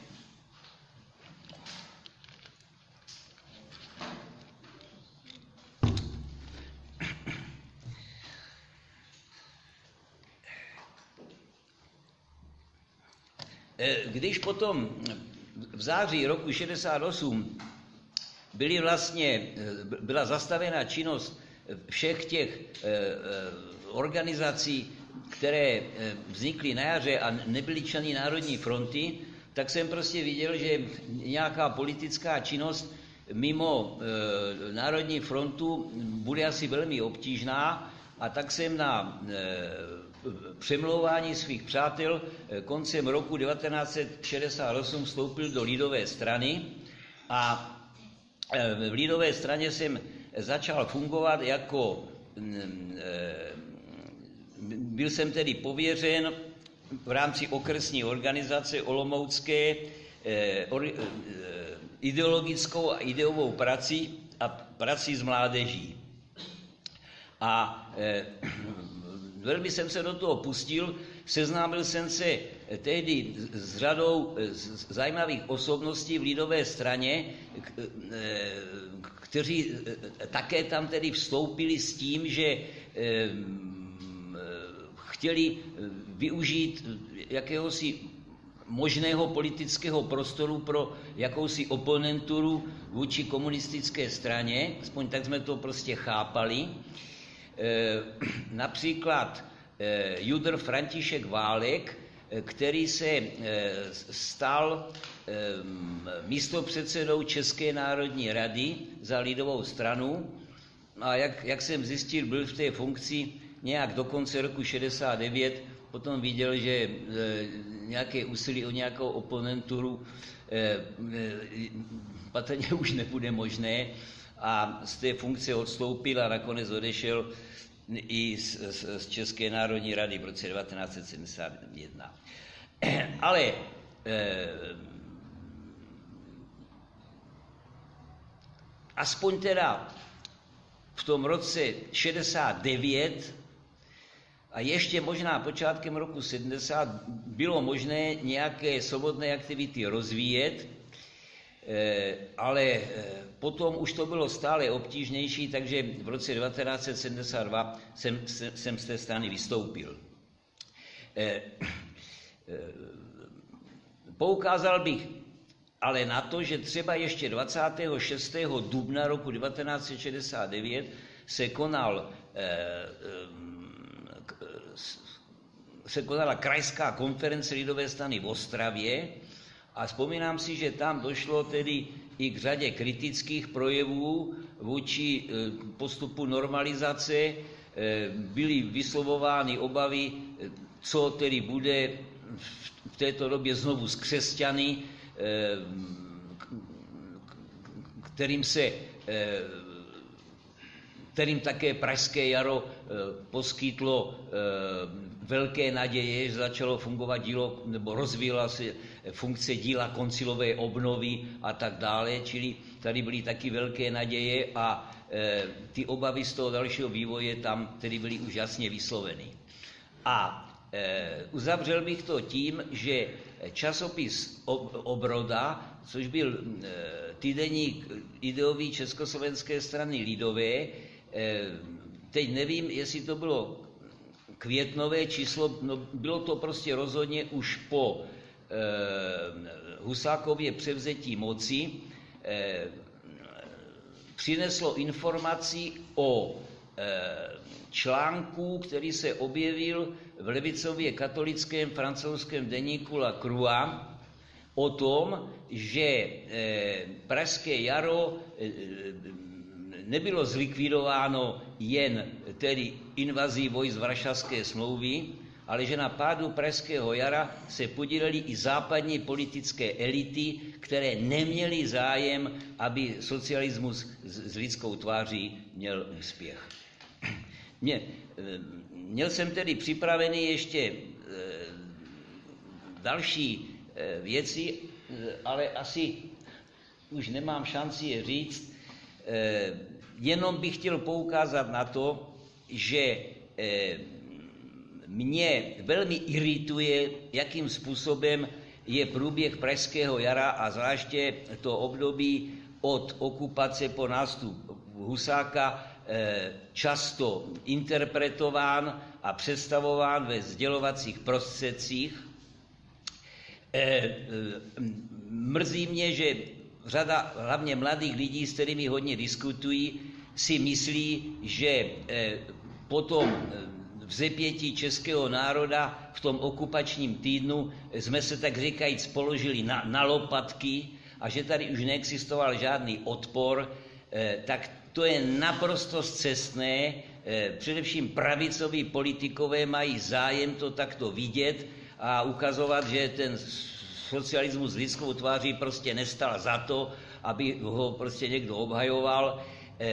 Když potom v září roku šedesát osm byly vlastně, byla zastavena činnost všech těch organizací, které vznikly na jaře a nebyly členy Národní fronty, tak jsem prostě viděl, že nějaká politická činnost mimo Národní frontu bude asi velmi obtížná, a tak jsem na přemlouvání svých přátel koncem roku devatenáct set šedesát osm vstoupil do Lidové strany a v Lidové straně jsem začal fungovat jako, byl jsem tedy pověřen v rámci okresní organizace olomoucké ideologickou a ideovou prací a prací s mládeží. A velmi jsem se do toho pustil, seznámil jsem se tehdy s řadou zajímavých osobností v Lidové straně, kteří také tam tedy vstoupili s tím, že chtěli využít jakéhosi možného politického prostoru pro jakousi oponenturu vůči komunistické straně, aspoň tak jsme to prostě chápali. Například judr František Válek, který se stal místopředsedou České národní rady za Lidovou stranu a jak, jak jsem zjistil, byl v té funkci nějak do konce roku šedesát devět, potom viděl, že nějaké úsilí o nějakou oponenturu patrně už nebude možné, a z té funkce odstoupil a nakonec odešel i z, z, z České národní rady v roce devatenáct set sedmdesát jedna. Ale eh, aspoň teda v tom roce šedesát devět a ještě možná počátkem roku sedmdesát bylo možné nějaké svobodné aktivity rozvíjet, ale potom už to bylo stále obtížnější, takže v roce devatenáct set sedmdesát dva jsem, jsem z té strany vystoupil. Poukázal bych ale na to, že třeba ještě dvacátého šestého dubna roku devatenáct set šedesát devět se konal se konala krajská konference Lidové strany v Ostravě a vzpomínám si, že tam došlo tedy i k řadě kritických projevů vůči postupu normalizace, byly vyslovovány obavy, co tedy bude v této době znovu s křesťany, kterým se kterým také Pražské jaro poskytlo velké naděje, že začalo fungovat dílo, nebo rozvíjela se funkce díla koncilové obnovy a tak dále, čili tady byly taky velké naděje a ty obavy z toho dalšího vývoje tam tedy byly už jasně vysloveny. A uzavřel bych to tím, že časopis Obroda, což byl týdeník ideový Československé strany lidové, teď nevím, jestli to bylo květnové číslo, no bylo to prostě rozhodně už po Husákově převzetí moci, přineslo informaci o článku, který se objevil v levicově katolickém francouzském deníku La Croix o tom, že Pražské jaro nebylo zlikvidováno jen tedy invazí vojsk Varšavské smlouvy, ale že na pádu Pražského jara se podílely i západní politické elity, které neměly zájem, aby socialismus s lidskou tváří měl úspěch. Mě, měl jsem tedy připravený ještě další věci, ale asi už nemám šanci je říct. Jenom bych chtěl poukázat na to, že mě velmi irituje, jakým způsobem je průběh Pražského jara a zvláště to období od okupace po nástup Husáka často interpretován a představován ve sdělovacích prostředcích. Mrzí mě, že řada hlavně mladých lidí, s kterými hodně diskutují, si myslí, že potom vzepětí českého národa v tom okupačním týdnu jsme se tak říkajíc položili na, na lopatky a že tady už neexistoval žádný odpor, tak to je naprosto scestné. Především pravicoví politikové mají zájem to takto vidět a ukazovat, že ten socialismus s lidskou tváří prostě nestal za to, aby ho prostě někdo obhajoval.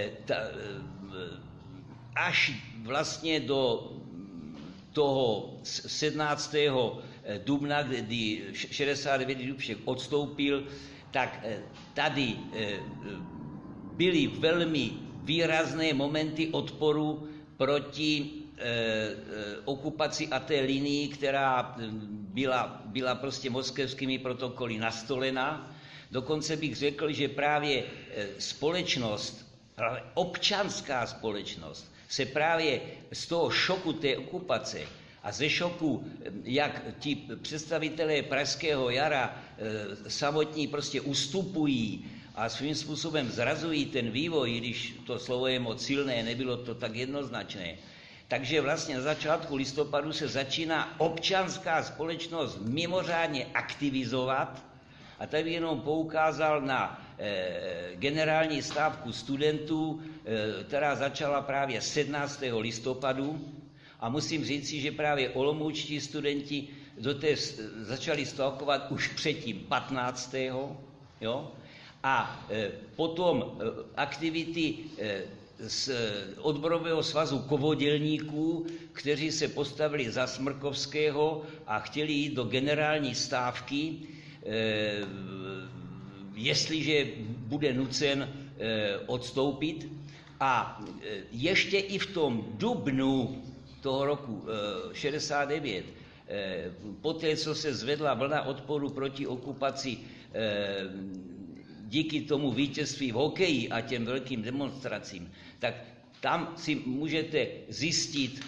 Až vlastně do toho sedmnáctého dubna, kdy šedesát devět Dubček odstoupil, tak tady byly velmi výrazné momenty odporu proti okupaci a té linii, která byla, byla prostě moskevskými protokoly nastolena. Dokonce bych řekl, že právě společnost, občanská společnost, se právě z toho šoku té okupace a ze šoku, jak ti představitelé Pražského jara samotní prostě ustupují a svým způsobem zrazují ten vývoj, když to slovo je moc silné, nebylo to tak jednoznačné. Takže vlastně na začátku listopadu se začíná občanská společnost mimořádně aktivizovat. A tady bych jenom poukázal na e, generální stávku studentů, e, která začala právě sedmnáctého listopadu. A musím říci, že právě olomoučtí studenti do té začali stávkovat už předtím patnáctého Jo? A e, potom e, aktivity e, z odborového svazu kovodělníků, kteří se postavili za Smrkovského a chtěli jít do generální stávky, eh, jestliže bude nucen eh, odstoupit. A eh, ještě i v tom dubnu toho roku eh, šedesát devět, eh, poté, co se zvedla vlna odporu proti okupaci eh, díky tomu vítězství v hokeji a těm velkým demonstracím, tak tam si můžete zjistit,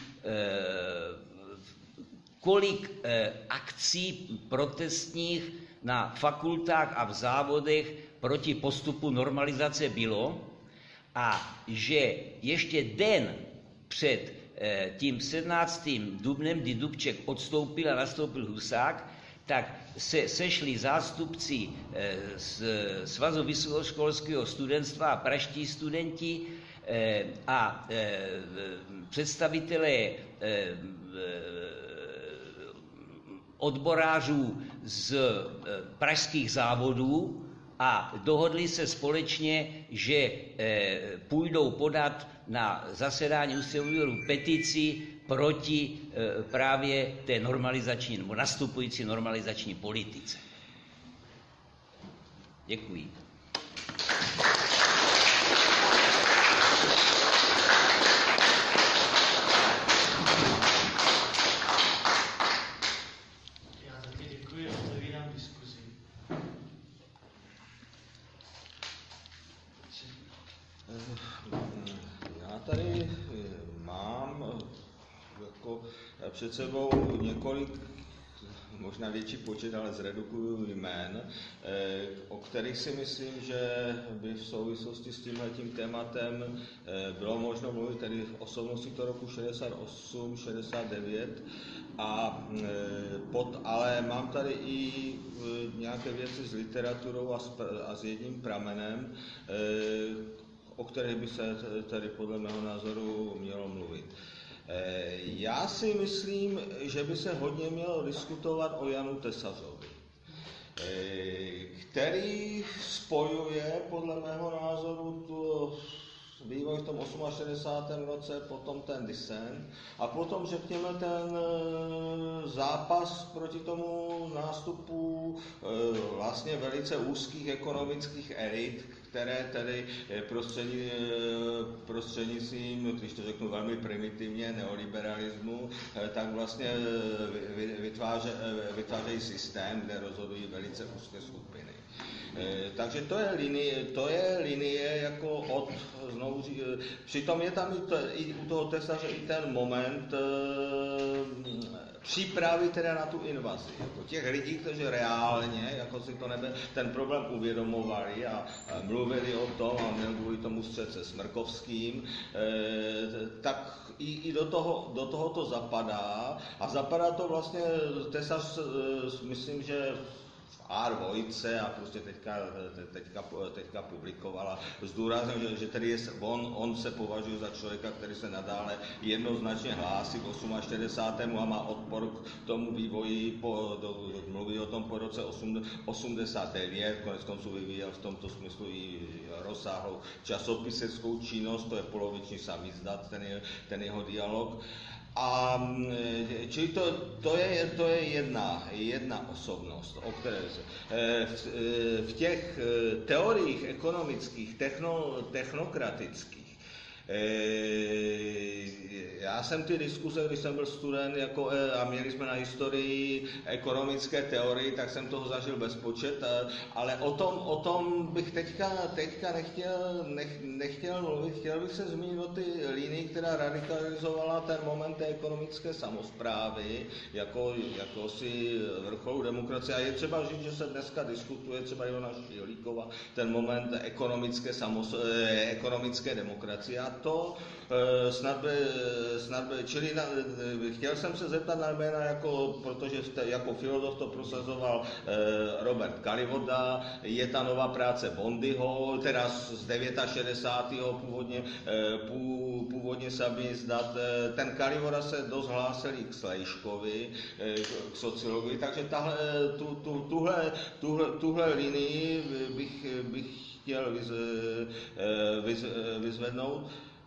kolik akcí protestních na fakultách a v závodech proti postupu normalizace bylo a že ještě den před tím sedmnáctým dubnem, kdy Dubček odstoupil a nastoupil Husák, tak se sešli zástupci z Svazu vysokoškolského studentstva a pražští studenti a představitelé odborářů z pražských závodů a dohodli se společně, že půjdou podat na zasedání ústředního výboru petici proti právě té normalizační nebo nastupující normalizační politice. Děkuji. Já taky děkuji a otevírám diskuzi. Já tady mám jako před sebou několik, možná větší počet, ale zredukuju jmén, o kterých si myslím, že by v souvislosti s tímhletím tématem bylo možno mluvit, tedy v osobnosti toho roku šedesát osm šedesát devět, a pod, ale mám tady i nějaké věci s literaturou a s, a s jedním pramenem, o kterých by se tedy podle mého názoru mělo mluvit. Já si myslím, že by se hodně mělo diskutovat o Janu Tesařovi, který spojuje podle mého názoru tu vývoj v tom šedesátém osmém roce, potom ten dissent a potom řekněme ten zápas proti tomu nástupu vlastně velice úzkých ekonomických elit, které tedy prostřední, prostřednictvím, když to řeknu velmi primitivně, neoliberalismu, tak vlastně vytváře, vytvářejí systém, kde rozhodují velice úzké skupiny. Takže to je linie, to je linie jako od, znovu, přitom je tam i, to, i u toho Tesaře i ten moment e, přípravy teda na tu invazi. Jako těch lidí, kteří reálně jako si to nebe, ten problém uvědomovali a, a mluvili o tom a měl kvůli tomu střet se Smrkovským, e, tak i, i do, toho, do toho to zapadá a zapadá to vlastně, Tesař, e, myslím, že á dva a prostě teďka, teďka, teďka publikovala. Zdůraznil, že, že tedy je, on, on se považuje za člověka, který se nadále jednoznačně hlásí k šedesátém osmém a má odpor k tomu vývoji, po, do, mluví o tom po roce osmdesát devět, konec konců vyvíjel v tomto smyslu i rozsáhlou časopiseckou činnost, to je poloviční samizdat, ten, je, ten jeho dialog. A čili to, to, je, to je jedna, jedna osobnost, o které se v, v těch teoriích ekonomických, techno, technokratických, já jsem ty diskuse, když jsem byl student jako, a měli jsme na historii ekonomické teorii, tak jsem toho zažil bezpočet, ale o tom, o tom bych teďka, teďka nechtěl, nech, nechtěl mluvit. Chtěl bych se zmínit o ty linii, která radikalizovala ten moment té ekonomické samosprávy jako, jako si vrcholu demokracie. A je třeba říct, že se dneska diskutuje třeba Ilona Špilíková, ten moment ekonomické, samos, ekonomické demokracie. A to e, snad by, snad by, čili na, chtěl jsem se zeptat na jména, jako, protože jste, jako filozof to prosazoval e, Robert Kalivoda, je ta nová práce Bondyho, teda z šedesátého devátého původně, e, pů, původně samizdat. E, ten Kalivoda se dost hlásil i k Slejškovi, e, k sociologii, takže tahle, tu, tu, tuhle, tuhle, tuhle linii bych, bych chtěl vyz, vyz, vyzvednout.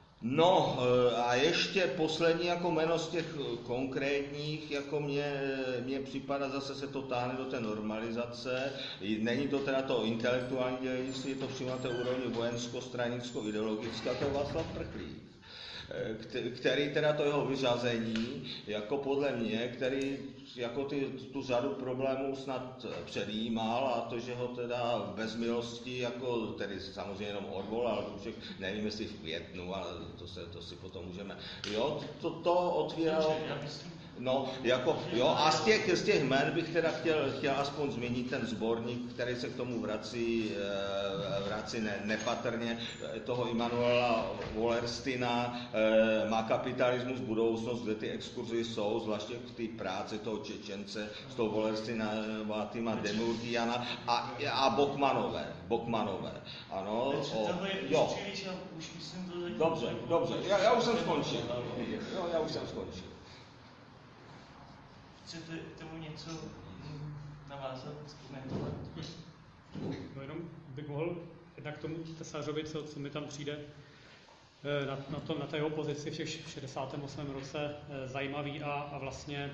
No a ještě poslední jako jméno z těch konkrétních, jako mě, mě připadá, zase se to táhne do té normalizace. Není to teda to intelektuální dělnictví, je to přímo na té úrovni vojensko-stranicko-ideologická, to je Václav Prchlík, který teda to jeho vyřazení, jako podle mě, který jako ty, tu řadu problémů snad předjímal a to, že ho teda bez milosti, jako tedy samozřejmě jenom odvolal, nevím jestli v květnu, ale to, se, to si potom můžeme, jo, to, to otvíralo. No, jako, jo, a z těch, z těch jmen bych teda chtěl, chtěl aspoň zmínit ten sborník, který se k tomu vrací, vrací ne, nepatrně, toho Immanuela Wallerstina, Má kapitalismus budoucnost, kde ty exkurzy jsou, zvláště v té práci toho Čečence, s tou Wallerstinovátým a Demurgiana a, a Bokmanové, Bokmanové, ano, o, jo. Dobře, dobře, já, já už jsem skončil, jo, já už jsem skončil. Chcete tomu něco navázat, komentovat? No jenom bych mohl jednak k tomu Tesařovi, co, co mi tam přijde na, na, to, na té jeho pozici v těch šedesátém osmém roce zajímavý a, a vlastně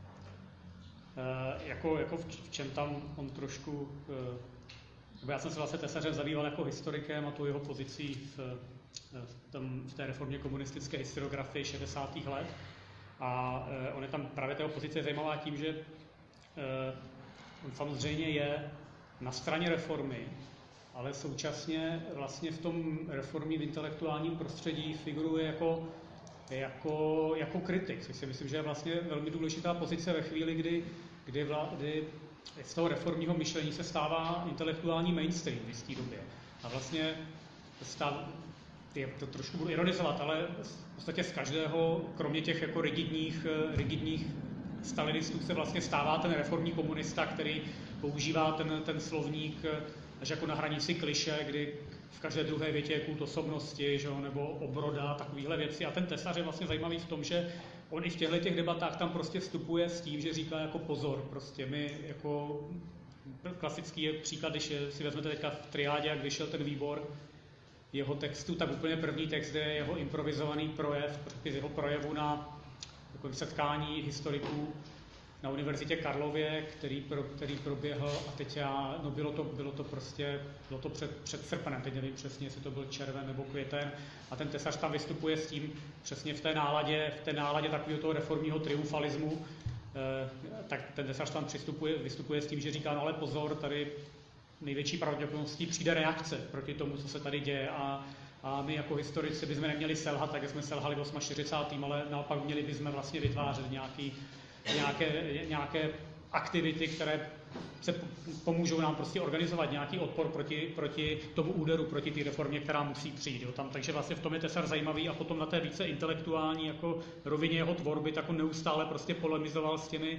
jako, jako v, v čem tam on trošku, já jsem se vlastně Tesařem zabýval jako historikem a tu jeho pozicí v, v, tom, v té reformě komunistické historiografie šedesátých let. A e, on je tam právě té opozice zajímavá tím, že e, on samozřejmě je na straně reformy, ale současně vlastně v tom reformním intelektuálním prostředí figuruje jako, jako, jako kritik, což si myslím, že je vlastně velmi důležitá pozice ve chvíli, kdy, kdy, vla, kdy z toho reformního myšlení se stává intelektuální mainstream v jisté době. A vlastně stav, je to trošku budu ironizovat, ale v podstatě z každého, kromě těch jako rigidních, rigidních stalinistů, se vlastně stává ten reformní komunista, který používá ten, ten slovník až jako na hranici kliše, kdy v každé druhé větě je kult osobnosti, že jo, nebo obroda, takovéhle věci. A ten Tesař je vlastně zajímavý v tom, že on i v těchto těch debatách tam prostě vstupuje s tím, že říká jako pozor, prostě my jako klasický je příklad, když si vezmete teďka v triádě, jak vyšel ten výbor jeho textu, tak úplně první text je jeho improvizovaný projev, z jeho projevu na jako setkání historiků na Univerzitě Karlově, který, pro, který proběhl a teď já, no bylo to, bylo to prostě, bylo to před, před srpnem, teď nevím přesně, jestli to byl červen nebo květen a ten Tesař tam vystupuje s tím přesně v té náladě, v té náladě takového toho reformního triumfalismu, eh, tak ten Tesař tam přistupuje, vystupuje s tím, že říká, no ale pozor, tady největší pravděpodobností přijde reakce proti tomu, co se tady děje a A my jako historici bychom neměli selhat, tak jsme selhali v čtyřicátém osmém ale naopak měli bychom vlastně vytvářet nějaký, nějaké, nějaké aktivity, které se pomůžou nám prostě organizovat nějaký odpor proti, proti tomu úderu, proti té reformě, která musí přijít. Jo. Tam, takže vlastně v tom je Tesař zajímavý a potom na té více intelektuální jako rovině jeho tvorby, tak on neustále prostě polemizoval s těmi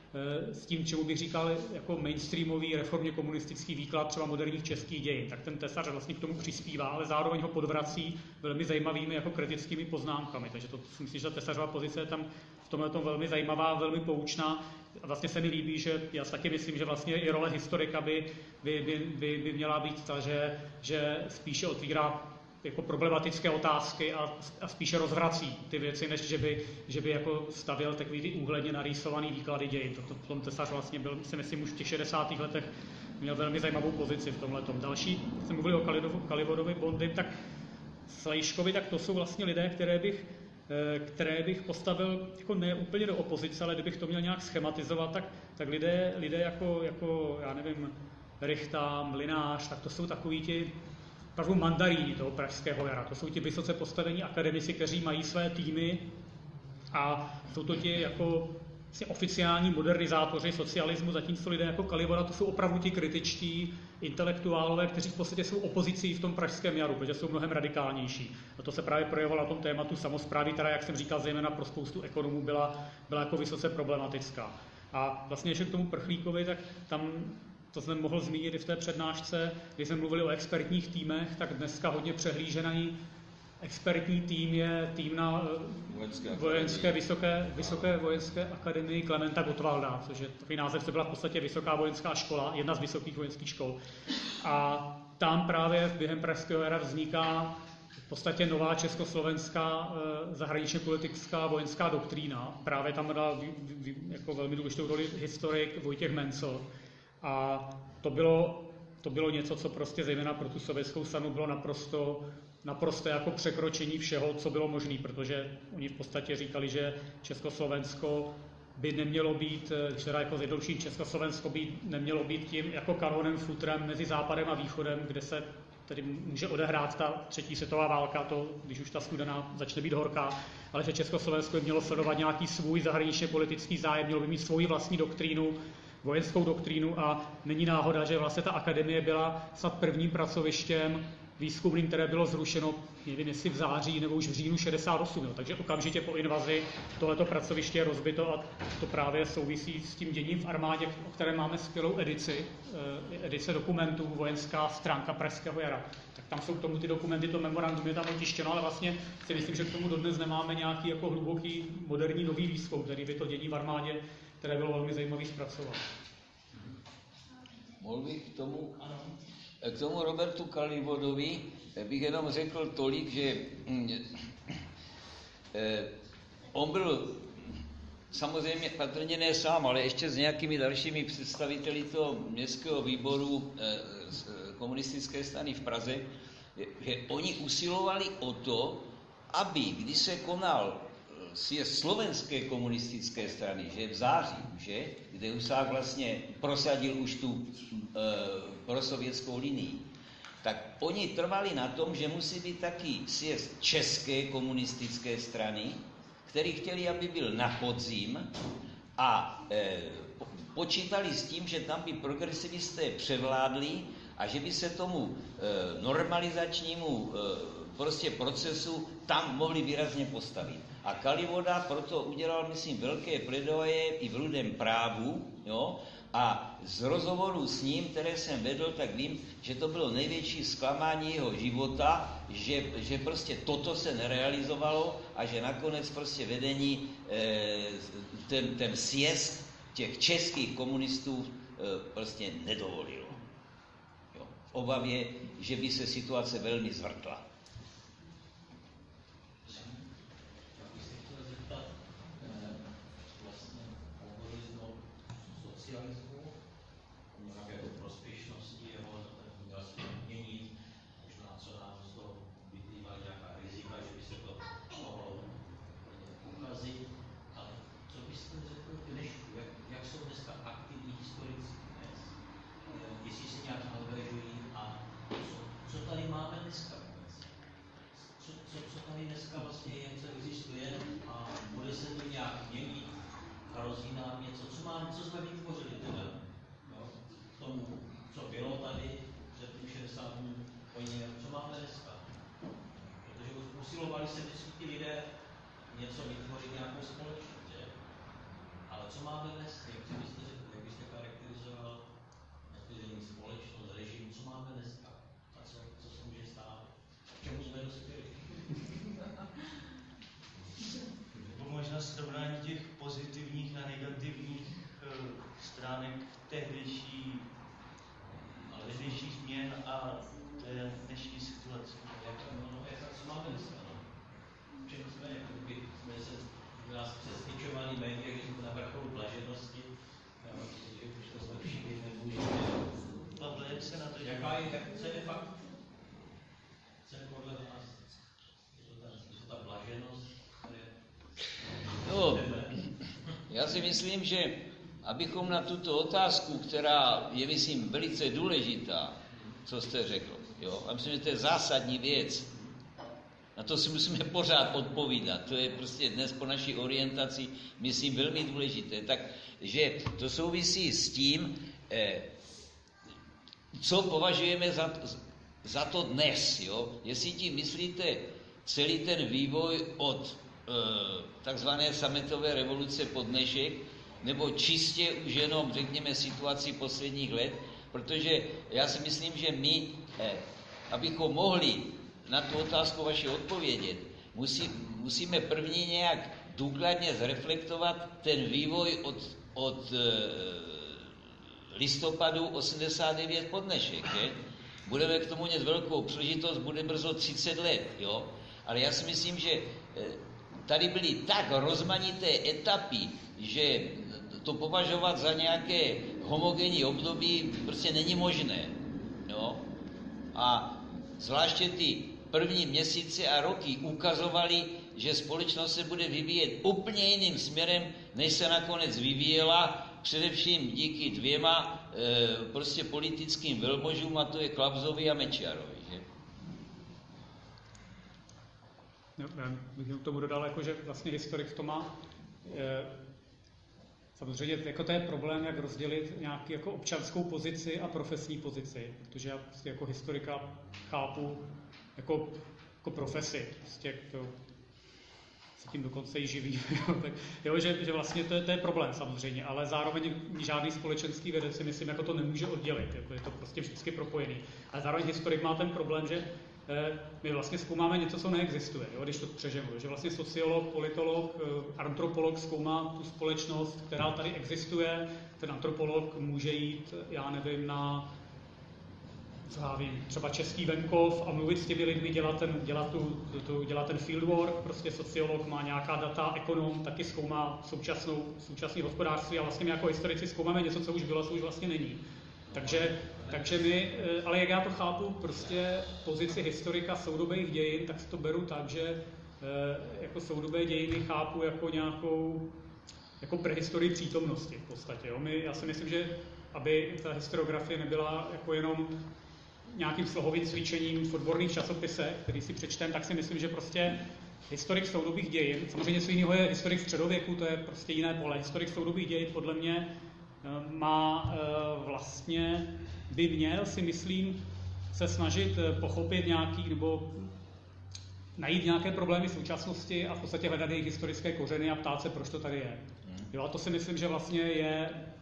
s tím, čemu bych říkal jako mainstreamový reformně komunistický výklad třeba moderních českých dějin. Tak ten Tesař vlastně k tomu přispívá, ale zároveň ho podvrací velmi zajímavými jako kritickými poznámkami. Takže to si myslím, že ta Tesařova pozice je tam v tomhle tom velmi zajímavá, velmi poučná. A vlastně se mi líbí, že já taky myslím, že vlastně i role historika by, by, by, by, by měla být ta, že, že spíše otvírá jako problematické otázky a, a spíše rozvrací ty věci, než že by, že by jako stavěl takový ty úhledně narýsovaný výklady dějin. To, to, v tom Tesař vlastně byl, si myslím, už v těch šedesátých letech měl velmi zajímavou pozici v tomhletom. Další, jsme mluvili o Kalivorovi, Bondy, tak Slejškovi, tak to jsou vlastně lidé, které bych, které bych postavil jako ne úplně do opozice, ale kdybych to měl nějak schematizovat, tak, tak lidé, lidé jako, jako, já nevím, Rychta, Mlynář, tak to jsou takový ti opravdu mandaríni toho pražského jara. To jsou ti vysoce postavení akademici, kteří mají své týmy a jsou to ti jako vlastně oficiální modernizátoři socialismu, zatímco lidé jako Kalivora, to jsou opravdu ti kritičtí intelektuálové, kteří v podstatě jsou opozicí v tom pražském jaru, protože jsou mnohem radikálnější. A to se právě projevovalo na tom tématu samosprávy, která, jak jsem říkal, zejména pro spoustu ekonomů byla, byla jako vysoce problematická. A vlastně ještě k tomu Prchlíkovi, tak tam to jsem mohl zmínit i v té přednášce, když jsme mluvili o expertních týmech, tak dneska hodně přehlížený expertní tým je tým na vojenské, vojenské vysoké, vysoké vojenské akademii Klementa Gottwalda, což je takový název, co byla v podstatě vysoká vojenská škola, jedna z vysokých vojenských škol. A tam právě během pražského jara vzniká v podstatě nová československá zahraničně politická vojenská doktrína. Právě tam dal jako velmi důležitou roli historik Vojtěch Mencel. A to bylo, to bylo něco, co prostě zejména pro tu sovětskou stranu bylo naprosto, naprosto jako překročení všeho, co bylo možné, protože oni v podstatě říkali, že Československo by nemělo být, když teda jako zjednodušení Československo by nemělo být tím jako karhonem futrem mezi západem a východem, kde se tedy může odehrát ta třetí světová válka, to, když už ta studená začne být horká, ale že Československo by mělo sledovat nějaký svůj zahraničně politický zájem, mělo by mít svoji vlastní doktrínu, vojenskou doktrínu a není náhoda, že vlastně ta akademie byla snad prvním pracovištěm výzkumným, které bylo zrušeno, nevím jestli v září nebo už v říjnu šedesát osm, jo. Takže okamžitě po invazi tohleto pracoviště je rozbito a to právě souvisí s tím děním v armádě, o kterém máme skvělou edici, edice dokumentů, vojenská stránka pražského jara. Tak tam jsou k tomu ty dokumenty, to memorandum je tam otištěno, ale vlastně si myslím, že k tomu dodnes nemáme nějaký jako hluboký moderní nový výzkum, který by to dění v armádě, které bylo velmi zajímavý zpracovat. Mohl bych k tomu, k tomu Robertu Kalivodovi bych jenom řekl tolik, že eh, on byl samozřejmě patrně ne sám, ale ještě s nějakými dalšími představiteli toho městského výboru eh, komunistické strany v Praze, že oni usilovali o to, aby, když se konal sjezd slovenské komunistické strany, že v září, že, kde Husák vlastně prosadil už tu e, prosovětskou linii, tak oni trvali na tom, že musí být taky sjezd české komunistické strany, který chtěli, aby byl na podzim a e, počítali s tím, že tam by progresivisté převládli a že by se tomu e, normalizačnímu e, prostě procesu tam mohli výrazně postavit. A Kalivoda proto udělal, myslím, velké pledoje i v Rudém právu, jo, A z rozhovorů s ním, které jsem vedl, tak vím, že to bylo největší zklamání jeho života, že, že prostě toto se nerealizovalo a že nakonec prostě vedení, ten, ten sjezd těch českých komunistů prostě nedovolilo. Jo. V obavě, že by se situace velmi zvrtla. Srovnání těch pozitivních a negativních stránek tehdejší, tehdejších změn a té dnešní situace. Co máme dneska? Čemu jsme, jako by jsme se nás přesvědčovaný média, když jsme na vrcholu blaženosti, že už to zlepší být nemůžeme. Pavle, jak se na to dělá? Jaká je, co je fakt? Co je podle nás? Je to ta blaženost? No, já si myslím, že abychom na tuto otázku, která je, myslím, velice důležitá, co jste řekl, jo, a myslím, že to je zásadní věc, na to si musíme pořád odpovídat, to je prostě dnes po naší orientaci, myslím, velmi důležité, takže to souvisí s tím, eh, co považujeme za, za to dnes, jo, jestli tím myslíte celý ten vývoj od takzvané sametové revoluce po dnešek, nebo čistě už jenom, řekněme, situaci posledních let, protože já si myslím, že my, eh, abychom mohli na tu otázku vaši odpovědět, musí, musíme první nějak důkladně zreflektovat ten vývoj od, od eh, listopadu osmdesát devět po dnešek. Je? Budeme k tomu mít velkou příležitost, bude brzo třicet let, jo? Ale já si myslím, že eh, tady byly tak rozmanité etapy, že to považovat za nějaké homogenní období prostě není možné. Jo? A zvláště ty první měsíce a roky ukazovaly, že společnost se bude vyvíjet úplně jiným směrem, než se nakonec vyvíjela, především díky dvěma e, prostě politickým velmožům, a to je Klapzovi a Mečiarovi. Že? No, já bych k tomu dodal, jako, že vlastně historik to má. E, samozřejmě jako to je problém, jak rozdělit nějaký jako občanskou pozici a profesní pozici, protože já prostě jako historika chápu jako, jako profesi, prostě to, se tím dokonce i živí. tak, jo, že, že vlastně to je, to je problém samozřejmě, ale zároveň žádný společenský vědec si myslím, jako to nemůže oddělit, jako je to prostě vždycky propojený. Ale zároveň historik má ten problém, že my vlastně zkoumáme něco, co neexistuje, jo, když to přeženu, že vlastně sociolog, politolog, antropolog zkoumá tu společnost, která tady existuje, ten antropolog může jít, já nevím, na co já vím, třeba český venkov a mluvit s těmi lidmi, dělat ten, dělat tu, tu, dělat ten fieldwork, prostě sociolog má nějaká data, ekonom taky zkoumá současnou, současné hospodářství a vlastně my jako historici zkoumáme něco, co už bylo, co už vlastně není. Takže, takže my, ale jak já to chápu, prostě pozici historika soudobých dějin, tak si to beru tak, že jako soudobé dějiny chápu jako nějakou jako prehistorii přítomnosti v podstatě. Jo. My, já si myslím, že aby ta historiografie nebyla jako jenom nějakým slohovým cvičením v odborných časopisech, který si přečtem, tak si myslím, že prostě historik soudobých dějin, samozřejmě něco jiného je historik středověku, to je prostě jiné pole. Historik soudobých dějin podle mě má vlastně, by měl, si myslím, se snažit pochopit nějaký, nebo najít nějaké problémy současnosti a v podstatě hledat jejich historické kořeny a ptát se, proč to tady je. Jo, a to si myslím, že vlastně je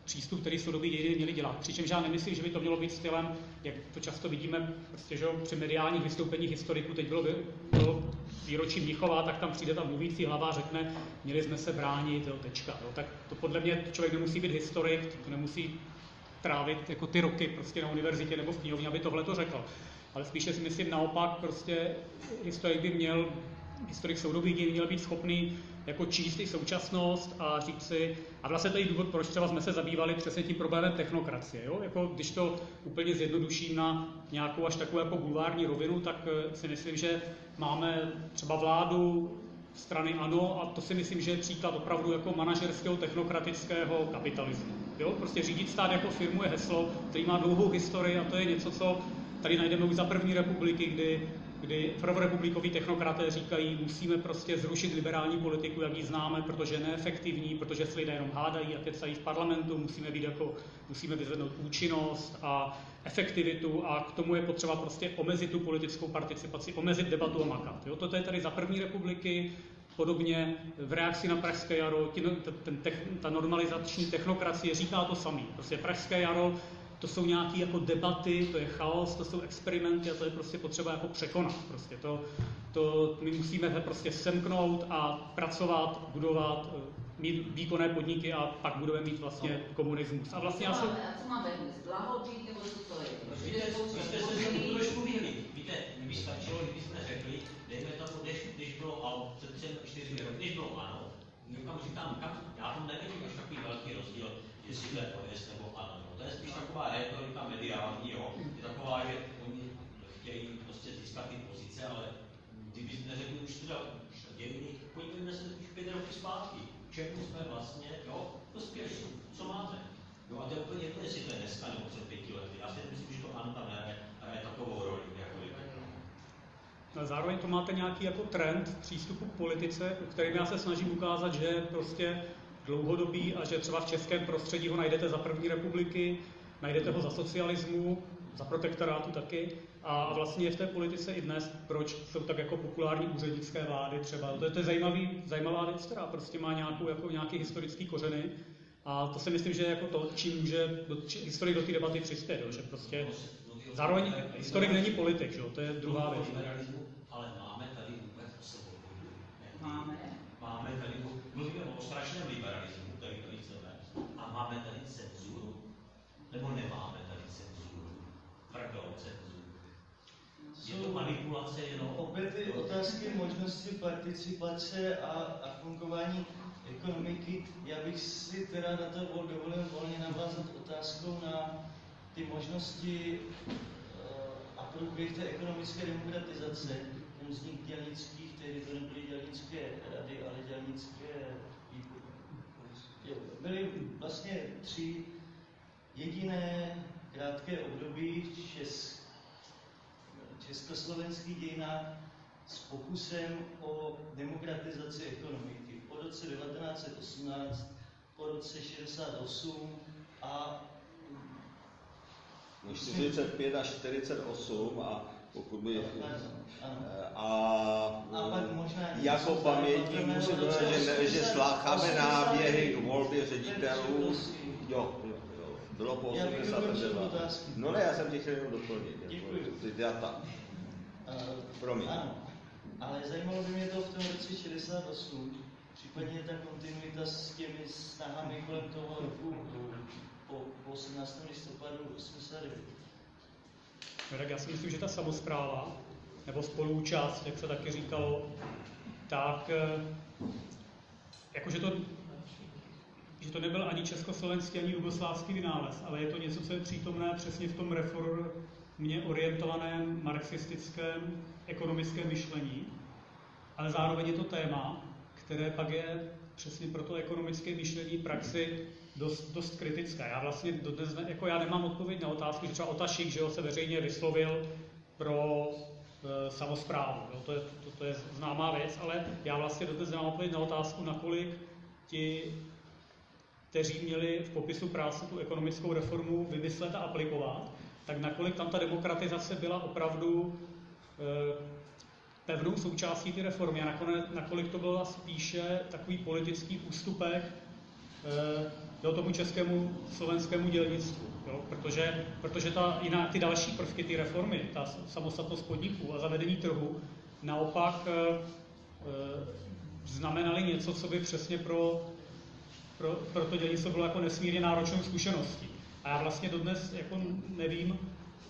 přístup, který soudobí dějiny měly dělat. Přičemž já nemyslím, že by to mělo být stylem, jak to často vidíme prostě, že při mediálních vystoupeních historiků, teď bylo, bylo výročí Mnichova, tak tam přijde ta mluvící hlava a řekne, měli jsme se bránit, jo, tečka. Jo. Tak to podle mě člověk nemusí být historik, to nemusí trávit jako ty roky prostě na univerzitě nebo v knihovně, aby tohle to řekl. Ale spíše si myslím naopak, prostě historik by měl, historik soudobých dějin měl být schopný jako číst i současnost a říct si, a vlastně to je důvod, proč třeba jsme se zabývali přesně tím problémem technokracie. Jo? Jako, když to úplně zjednoduším na nějakou až takovou jako bulvární rovinu, tak si myslím, že máme třeba vládu strany ANO a to si myslím, že je příklad opravdu jako manažerského technokratického kapitalismu. Jo? Prostě řídit stát jako firmu je heslo, který má dlouhou historii a to je něco, co tady najdeme už za první republiky, kdy kdy prvorepublikoví technokraté říkají, musíme prostě zrušit liberální politiku, jak ji známe, protože je neefektivní, protože se lidé jenom hádají a kecají v parlamentu, musíme být jako, musíme vyzvednout účinnost a efektivitu a k tomu je potřeba prostě omezit tu politickou participaci, omezit debatu a makat. Jo? Toto je tady za první republiky, podobně v reakci na Pražské jaro, ten, ten, ta normalizační technokracie říká to samý. Prostě Pražské jaro, to jsou nějaké jako debaty, to je chaos, to jsou experimenty a to je prostě potřeba jako překonat. Prostě to, to my musíme prostě semknout a pracovat, budovat, mít výkonné podniky a pak budeme mít vlastně komunismus. A vlastně co já jsem... máme, a co máme dnes? Blahobyt nebo co to je? Víte, jste se tomu trošku vyhli. Víte, mi by stačilo, kdybychom řekli, dejme tomu, když, když bylo a před třemi čtyřmi roky, když bylo ano, někam říkám, kam, já tam nevidím až takový velký rozdíl, jestli to je O D S nebo ano. To je spíš taková retorika mediální, jo. Je taková, že oni chtějí prostě získat ty pozice, ale kdyby neřekli už teda dějiny, podívejme se už pět roky zpátky. Čemu jsme vlastně, jo, dospěli, co máme. Jo, a to je úplně jedno, jestli to je dneska nebo před pěti lety. Já si myslím, že to ano tam hraje, hraje takovou roli, jako je. Zároveň to máte nějaký jako trend v přístupu k politice, kterým já se snažím ukázat, že prostě dlouhodobý a že třeba v českém prostředí ho najdete za první republiky, najdete ho za socialismu, za protektorátu taky a vlastně je v té politice i dnes, proč jsou tak jako populární úřednické vlády třeba. To je, to je zajímavý, zajímavá věc, která prostě má nějakou, jako nějaký historický kořeny a to si myslím, že je jako to, čím může do, či, historik do té debaty přispět, že prostě zároveň historik není politik, že? To je druhá věc. Ale máme tady vůbec osobodu. Máme. Máme tady, mluvíme o strašném liberalismu, který tady chceme, a máme tady cenzuru, nebo nemáme tady cenzuru, tvrdou cenzuru. Je to manipulace jenom... Opět ty otázky možnosti participace a, a fungování ekonomiky. Já bych si teda na to dovolil volně navázat otázkou na ty možnosti a průběh té ekonomické demokratizace, ten vznik dělnických, tehdy to nebyly dělnické rady, ale dělnické výbory. Byly vlastně tři jediné krátké období česk, československých dějinách s pokusem o demokratizaci ekonomiky. Po roce devatenáct set osmnáct, po roce šedesát osm a čtyřicet pět až čtyřicet osm a pokud by... A, a pak možná jako pamětník musím dodat, že, že slácháme náběhy k volbě ředitelů. Jo, jo, bylo po osmdesátém devátém. No ne, já jsem ti chtěl jenom doplnit. Děkuji. Ty data. Promiň. Ano, ale zajímalo by mě to v tom roce šedesát osm, případně ta kontinuita s těmi snahami kolem toho roku po, po osmnáctém listopadu osmdesát devět. No, tak já si myslím, že ta samospráva, nebo spoluúčast, jak se taky říkalo, tak jakože to, že to nebyl ani československý, ani jugoslávský vynález, ale je to něco, co je přítomné přesně v tom reformně orientovaném marxistickém ekonomickém myšlení, ale zároveň je to téma, které pak je přesně pro to ekonomické myšlení praxi dost, dost kritické. Já vlastně dodnes, jako já nemám odpověď na otázku, že třeba Otašik, že ho se veřejně vyslovil pro e, samosprávu. Jo, to, je, to, to je známá věc, ale já vlastně dodnes nemám odpověď na otázku, nakolik ti, kteří měli v popisu práce tu ekonomickou reformu vymyslet a aplikovat, tak nakolik tam ta demokratizace byla opravdu e, pevnou součástí ty reformy a nakonec, nakolik to byla spíše takový politický ústupek e, jo, tomu českému slovenskému dělnictvu, jo, protože, protože ta, jiná, ty další prvky, ty reformy, ta samostatnost podniků a zavedení trhu, naopak e, e, znamenaly něco, co by přesně pro, pro, pro to dělnictvo bylo jako nesmírně náročnou zkušeností. A já vlastně dodnes jako nevím,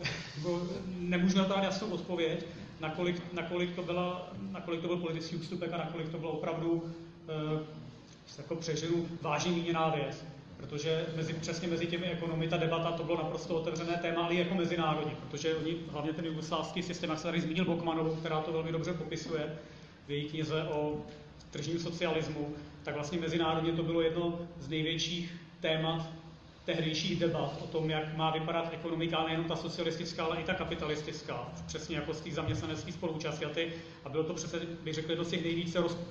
nemůžu na to dát jasnou odpověď, nakolik, nakolik, to byla, nakolik to byl politický ústupek a nakolik to bylo opravdu e, jako přeženu vážně míněná věc. Protože mezi, přesně mezi těmi ekonomy ta debata, to bylo naprosto otevřené téma, ale i jako mezinárodní, protože oni, hlavně ten jugoslávský systém, jak se tady zmínil Bokmanovou, která to velmi dobře popisuje v její knize o tržním socialismu, tak vlastně mezinárodně to bylo jedno z největších témat tehdejších debat o tom, jak má vypadat ekonomika, nejenom ta socialistická, ale i ta kapitalistická, přesně jako z těch zaměstnaneckých spoluúčastí. A bylo to přesně, bych řekl, jedno z těch nejvíce roz,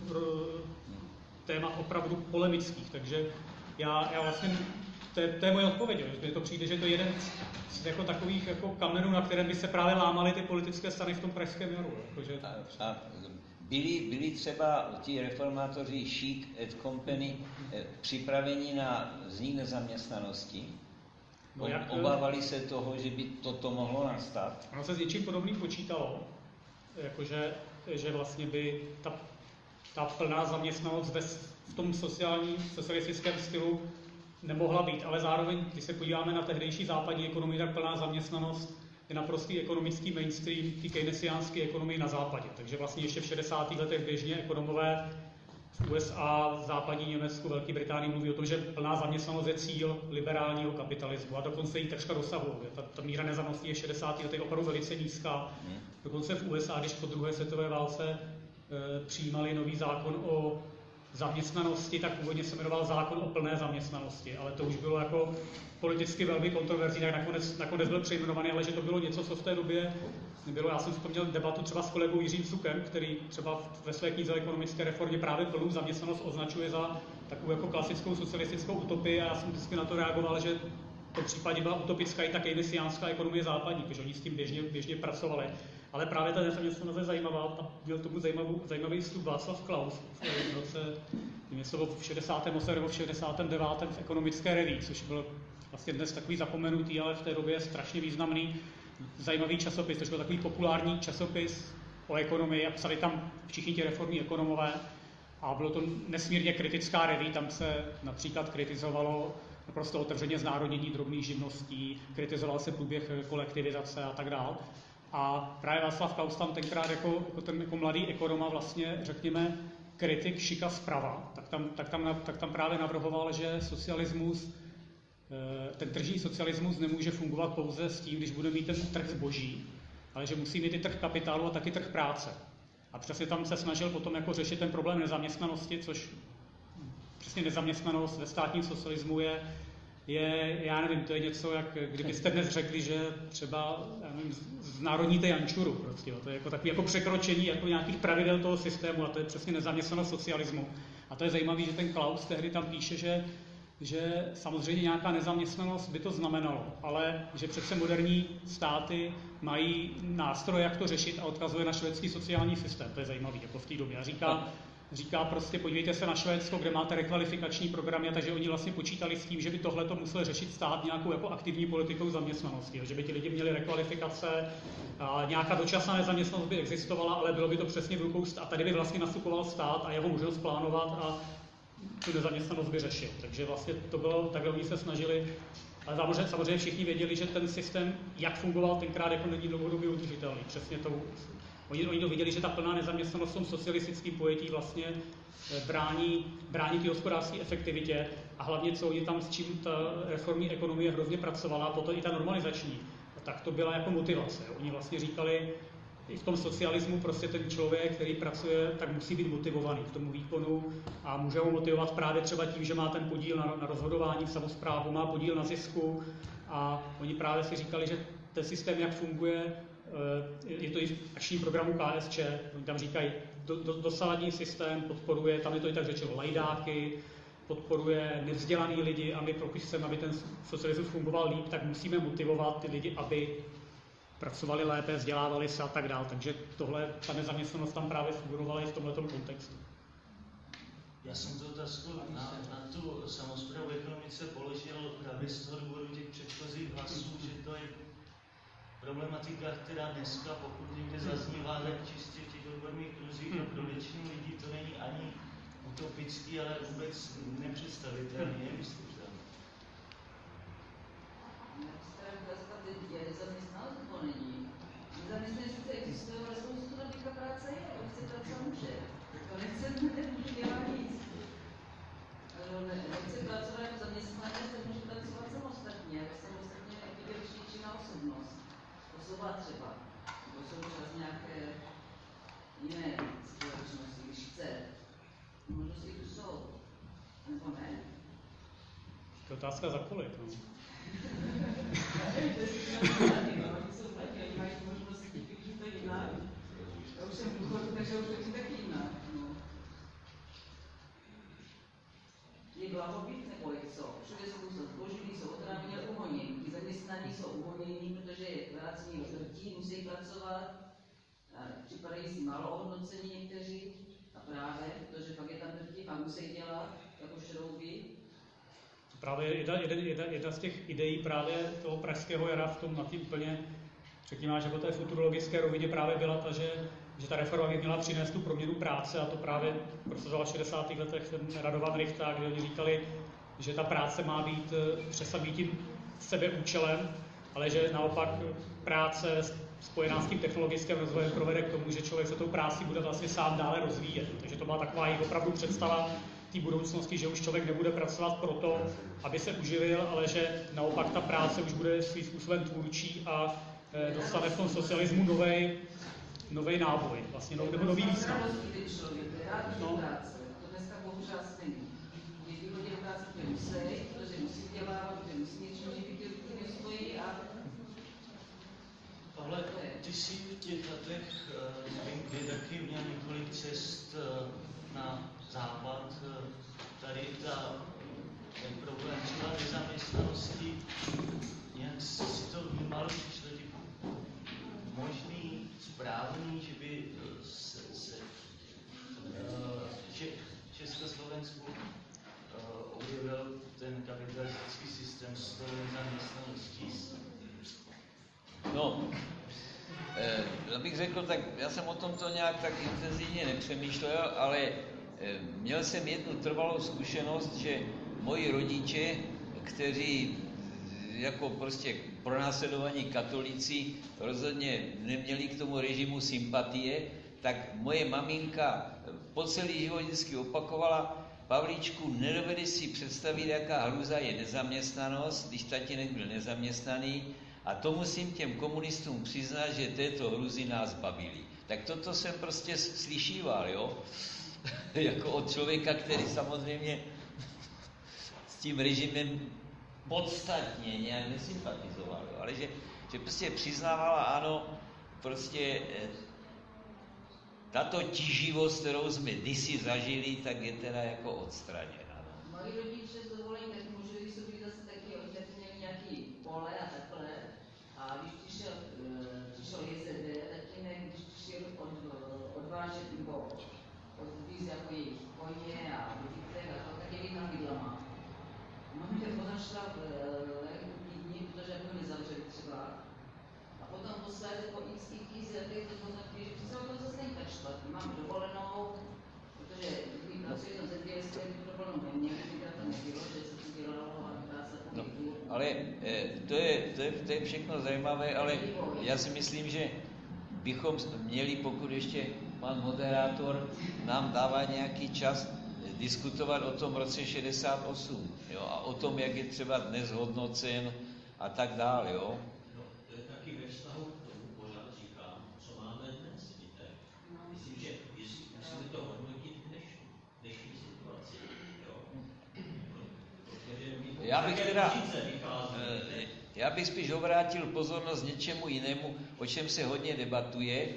témat opravdu polemických, takže já, já vlastně, to je, to je moje odpověď, mně to přijde, že to je jeden z jako takových jako kamenů, na kterém by se právě lámaly ty politické strany v tom pražském jaru. Jakože... A, a byli, byli třeba ti reformátoři Šík et Company připraveni na vznik nezaměstnanosti? No jak... Obávali se toho, že by toto mohlo nastat? Ono se s něčím podobným počítalo, jakože, že vlastně by ta, ta plná zaměstnanost ve, v tom sociální, socialistickém stylu nemohla být, ale zároveň, když se podíváme na tehdejší západní ekonomii, tak plná zaměstnanost je naprostý ekonomický mainstream té keynesiánské ekonomii na západě. Takže vlastně ještě v šedesátých letech běžně ekonomové v U S A, v západní Německu, Velké Británii mluví o tom, že plná zaměstnanost je cíl liberálního kapitalismu a dokonce ji troška dosahují. Ta, ta míra nezaměstnanosti je v šedesátých letech opravdu velice nízká. Dokonce v U S A, když po druhé světové válce e, přijímali nový zákon o zaměstnanosti, tak původně se jmenoval zákon o plné zaměstnanosti, ale to už bylo jako politicky velmi kontroverzní, tak nakonec, nakonec byl přejmenovaný, ale že to bylo něco, co v té době bylo. Já jsem vzpomněl debatu třeba s kolegou Jiřím Sukem, který třeba ve své knize o ekonomické reformě právě plnou zaměstnanost označuje za takovou jako klasickou socialistickou utopii a já jsem vždycky na to reagoval, že v tom případě byla utopická i ta keynesiánská ekonomie západní, protože oni s tím běžně, běžně pracovali. Ale právě ta nezaměstnanost je zajímavá a měl tomu zajímavou, zajímavý vstup Václav Klaus v roce něco v šedesátém osmém nebo v šedesátém devátém v ekonomické reví, což byl vlastně dnes takový zapomenutý, ale v té době strašně významný, zajímavý časopis, což byl takový populární časopis o ekonomii a psali tam všichni ti reformní ekonomové a bylo to nesmírně kritická reví, tam se například kritizovalo naprosto otevřeně znárodnění drobných živností, kritizoval se průběh kolektivizace a tak dále. A právě Václav Klaus tam tenkrát jako, jako ten jako mladý ekonoma vlastně, řekněme, kritik Šika zprava, tak tam, tak, tam, tak tam právě navrhoval, že socialismus, ten tržní socialismus nemůže fungovat pouze s tím, když bude mít ten trh zboží, ale že musí mít i trh kapitálu a taky trh práce. A přesně tam se snažil potom jako řešit ten problém nezaměstnanosti, což přesně nezaměstnanost ve státním socialismu je, je, já nevím, to je něco, jak kdybyste dnes řekli, že třeba nevím, znárodníte Jančuru. Prostě, to je jako takové jako překročení jako nějakých pravidel toho systému a to je přesně nezaměstnanost socialismu. A to je zajímavé, že ten Klaus tehdy tam píše, že, že samozřejmě nějaká nezaměstnanost by to znamenalo, ale že přece moderní státy mají nástroje, jak to řešit a odkazuje na švédský sociální systém. To je zajímavé, jako v té době. A říká, Říká prostě, podívejte se na Švédsko, kde máte rekvalifikační programy, takže oni vlastně počítali s tím, že by tohle to musel řešit stát nějakou jako aktivní politikou zaměstnanosti, že by ti lidi měli rekvalifikace, a nějaká dočasná nezaměstnanost by existovala, ale bylo by to přesně v rukou stát. A tady by vlastně nastupoval stát a jeho možnost plánovat a tu nezaměstnanost by řešil. Takže vlastně to bylo, takhle oni se snažili, ale samozřejmě, samozřejmě všichni věděli, že ten systém, jak fungoval tenkrát, jako není dlouhodobě udržitelný. Přesně to Oni, oni to viděli, že ta plná nezaměstnanost v tom socialistickém pojetí vlastně brání, brání ty hospodářské efektivitě a hlavně, co oni tam s čím ta reformní ekonomie hrozně pracovala, a potom i ta normalizační, tak to byla jako motivace. Oni vlastně říkali, i v tom socialismu prostě ten člověk, který pracuje, tak musí být motivovaný k tomu výkonu a může ho motivovat právě třeba tím, že má ten podíl na, na rozhodování v samosprávu, má podíl na zisku a oni právě si říkali, že ten systém, jak funguje, je to i v akčním programu K S Č, oni tam říkají, do, do, dosávadní systém podporuje, tam je to i tak řečeno, lajdáky, podporuje nevzdělaný lidi a my pokud chceme, aby ten socialismus fungoval líp, tak musíme motivovat ty lidi, aby pracovali lépe, vzdělávali se a tak dále. Takže tohle, ta nezaměstnanost tam právě figurovala i v tomhletom kontextu. Já jsem tu otázku na, na tu samosprávu ekonomice položil právě z toho důvodu těch předchozích hlasů, že to je problematika, která dneska, pokud někde zaznívá, tak čistě v těch odborných kruzích a pro většinu lidí to není ani utopický, ale vůbec nepředstavitelný, je myslím, že? Nezaměstnanost to není. Nezaměstnanost sice existuje, ale spoustu nabídka práce je, on chce pracovat může. To nechce, nemůže dělat nic. Nechce pracovat jako zaměstnanec, tak může pracovat samostatně, jako samostatně výdělečná osobnost. Osoba třeba. To jsou třeba nějaké jiné společnosti, když chce. Možnosti tu jsou. Nebo ne? To je otázka za kolik, no. Já už jsem v důchodu, takže už to taky jinak. Je blahobyt nebo je co? Všude jsou zboží, jsou otrávení a uhonění. Ti zaměstnaní jsou uhonění, protože práci drtí, musí pracovat, připadají si málo ohodnocení někteří a právě, protože pak je tam drtí, pak musí dělat jako šrouby. Právě jedna, jedna, jedna, jedna z těch ideí právě toho pražského jara v tom na tím úplně, řekněme, že po té futurologické rovině právě byla ta, že, že ta reforma by měla přinést tu proměnu práce a to právě prosazoval v šedesátých letech ten Radovan Richta, kde oni říkali, že ta práce má být přestat být tím sebeúčelem, ale že naopak práce spojená s tím technologickým rozvojem provede k tomu, že člověk se tou práci bude vlastně sám dále rozvíjet. Takže to byla taková jejich opravdu představa té budoucnosti, že už člověk nebude pracovat proto, aby se uživil, ale že naopak ta práce už bude svým způsobem tvůrčí a e, dostane v tom socialismu novej, novej náboj, vlastně nov, nebo nový význam. No. To dneska bohužel stejný. Když vyhodí do práce, protože musí, protože musí dělat, protože musí něčím živit, ty stojí a... Pavle, ty jsi v těch letech, kdy taky měl několik cest na západ, tady ta, ten problém třeba nezaměstnanosti, nějak si to vnímal, přišlo ti možný, správný, že by se, se že v Československu objevil ten kapitalistický systém s tou nezaměstnaností? No, eh, abych řekl, tak já jsem o tomto nějak tak intenzivně nepřemýšlel, ale eh, měl jsem jednu trvalou zkušenost, že moji rodiče, kteří jako prostě pronásledovaní katolíci rozhodně neměli k tomu režimu sympatie, tak moje maminka po celý život vždycky opakovala: Pavlíčku, nedovedeš si představit, jaká hruza je nezaměstnanost, když tatínek byl nezaměstnaný, a to musím těm komunistům přiznat, že této hruzy nás bavili. Tak toto jsem prostě slyšíval, jo? Jako od člověka, který samozřejmě s tím režimem podstatně nějak nesympatizoval, jo? Ale že, že prostě přiznávala, ano, prostě tato tíživost, kterou jsme kdysi zažili, tak je teda jako odstraněna. No. Moji rodiče s dovolením, tak můžu, když jsou byli zase taky, oni taky měli nějaký pole a takhle. A když přišel, přišel J Z D, tatínek, když přišel od, odvážet nebo odvíz jako jejich koně a vidítek a to, tak je vyhnal bydlama. Maminka pozašla v dní, protože byli zavřeli třeba. A potom posléze po x x letech to poznatky, že přece to zase není tak špatný. Mám dovolenou, protože když pracuji na zemědělské, tu dovolenou neměli, kdyby to nebylo, že se to dělalo a práce po no, ale eh, to, je, to, je, to je všechno zajímavé, ale já si myslím, že bychom měli, pokud ještě pan moderátor nám dává nějaký čas, diskutovat o tom roce šedesát osm, jo, a o tom, jak je třeba dnes hodnocen a tak dále, jo. No, to je taky ve vztahu k tomu, pořád říkám, co máme dnes, víte. Myslím, že jestli musíme to hodnotit v dnešní, dnešní situaci, jo. Protože my Já bych teda, vycházíme, já bych spíš obrátil pozornost něčemu jinému, o čem se hodně debatuje,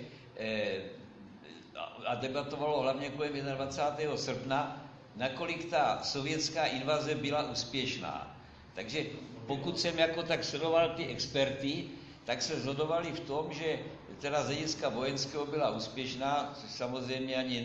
a debatovalo hlavně kolem dvacátého prvního srpna, nakolik ta sovětská invaze byla úspěšná. Takže pokud jsem jako tak sledoval ty experty, tak se shodovali v tom, že teda z hlediska vojenského byla úspěšná, což samozřejmě ani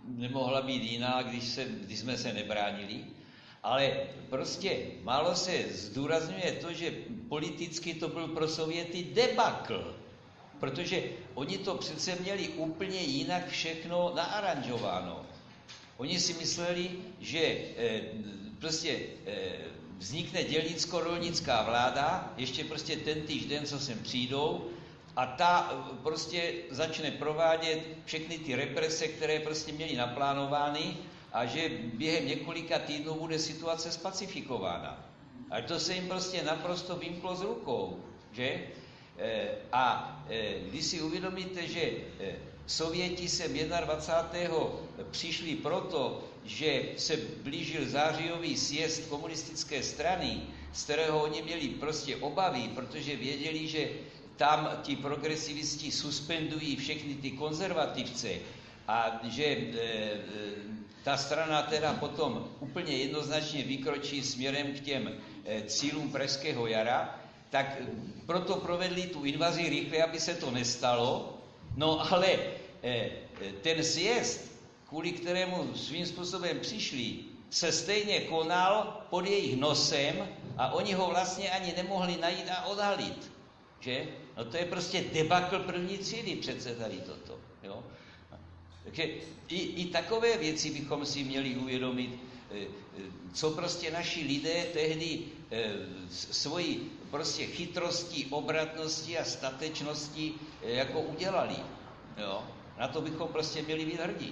nemohla být jiná, když, se, když jsme se nebránili. Ale prostě málo se zdůrazňuje to, že politicky to byl pro Sověty debakl. Protože oni to přece měli úplně jinak všechno naaranžováno. Oni si mysleli, že eh, prostě eh, vznikne dělnicko-rolnická vláda, ještě prostě ten týžden, co sem přijdou, a ta prostě začne provádět všechny ty represe, které prostě měli naplánovány, a že během několika týdnů bude situace spacifikována. Ale to se jim prostě naprosto vymklo z rukou, že? E, a e, když si uvědomíte, že e, Sověti sem dvacátého prvního přišli proto, že se blížil zářijový sjezd komunistické strany, z kterého oni měli prostě obavy, protože věděli, že tam ti progresivisti suspendují všechny ty konzervativce a že e, e, ta strana teda potom úplně jednoznačně vykročí směrem k těm e, cílům Pražského jara, tak proto provedli tu invazi rychle, aby se to nestalo. No ale e, ten sjezd, kvůli kterému svým způsobem přišli, se stejně konal pod jejich nosem a oni ho vlastně ani nemohli najít a odhalit. Že? No to je prostě debakl první třídy přece tady toto. Jo? Takže i, i takové věci bychom si měli uvědomit, co prostě naši lidé tehdy svojí prostě chytrostí, obratností a statečností jako udělali. Jo? Na to bychom prostě měli být hrdí.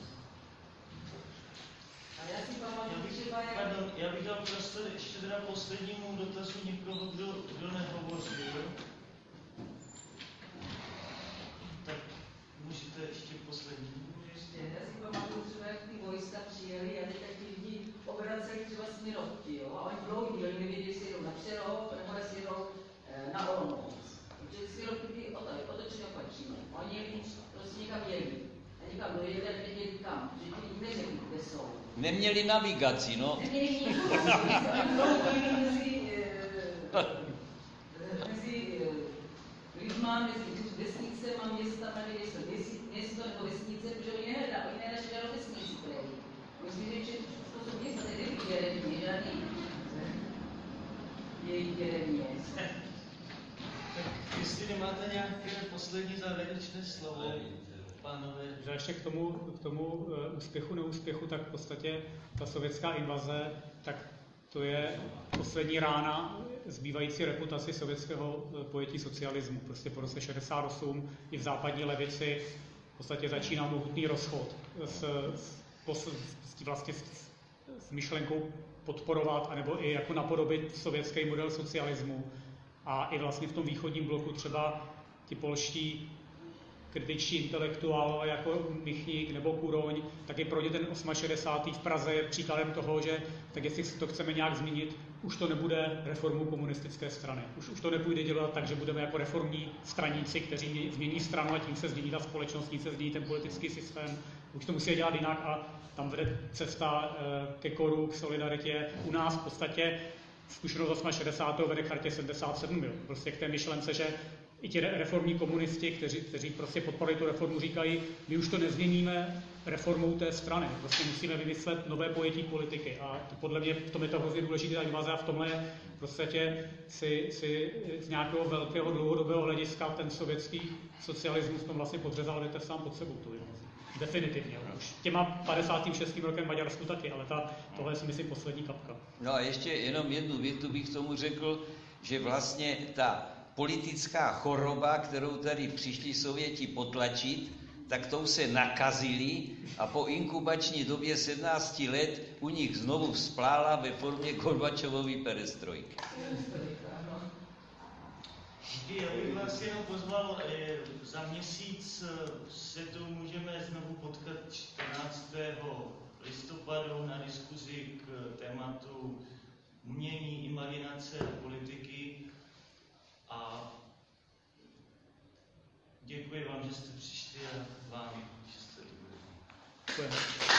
Já bych, pardon, já bych dal prostor ještě teda poslednímu dotazu někoho, kdo, kdo nehovořil. Tak můžete ještě poslední. Ještě, já si pamatuju třeba, jak ty vojska přijeli a teď ti lidi obracejí třeba směrovky, jo, a oni dlouhý, oni nevědí, jestli jdou na Přerov, nebo jestli jdou e, na Olomouc. Protože směrovky byly otočené opačně. Oni jeli prostě někam jeli. A někam dojeli a nevěděli kam, že ti neřekli, kde jsou. Neměli navigaci, no. Neměli nic, mezi, mezi lidma, mezi vesnicema, městama, jestli město nebo vesnice, protože oni nehledali, oni nehledali žádnou vesnici, které. Myslím, že to jsou města, to je jejich dělení, žádný jejich dělení. Tak jestli nemáte nějaké poslední závěrečné slovo, pánové. Že ještě k tomu, k tomu uh, úspěchu, neúspěchu, tak v podstatě ta sovětská invaze, tak to je poslední rána zbývající reputaci sovětského uh, pojetí socialismu. Prostě po roce šedesát osm i v západní levici v podstatě začíná mohutný rozchod s, s, s, s, vlastně s, s myšlenkou podporovat anebo i jako napodobit sovětský model socialismu. A i vlastně v tom východním bloku třeba ti polští kritičtí intelektuálové jako Michník nebo Kuroň, tak i pro ně ten šedesátý osmý v Praze je příkladem toho, že tak jestli to chceme nějak změnit, už to nebude reformou komunistické strany. Už, už to nepůjde dělat tak, že budeme jako reformní straníci, kteří změní stranu a tím se změní ta společnost, tím se změní ten politický systém. Už to musí dělat jinak a tam vede cesta ke koru, k solidaritě. U nás v podstatě zkušenost šedesátého osmého vede k chartě sedmdesát sedm. Jo. Prostě k té myšlence, že i ti reformní komunisti, kteří, kteří prostě podporují tu reformu, říkají, my už to nezměníme reformou té strany. Prostě musíme vymyslet nové pojetí politiky. A to podle mě v tom je to hrozně důležité invaze a v tomhle je v podstatě si, si z nějakého velkého dlouhodobého hlediska ten sovětský socialismus tom vlastně podřezal, jdete sám pod sebou tu invazi. Definitivně. Už těma padesátým šestým rokem Maďarsku taky, ale ta, tohle je si myslím poslední kapka. No a ještě jenom jednu větu bych tomu řekl, že vlastně ta politická choroba, kterou tady přišli Sověti potlačit, tak tou se nakazili a po inkubační době sedmnáct let u nich znovu vzplála ve formě Gorbačovovy perestrojky. Já bych vás jenom pozval, za měsíc se tu můžeme znovu potkat čtrnáctého listopadu na diskuzi k tématu umění, imaginace a politiky. A děkuji vám, že jste přišli a vám, že jste tu byli. Děkujeme.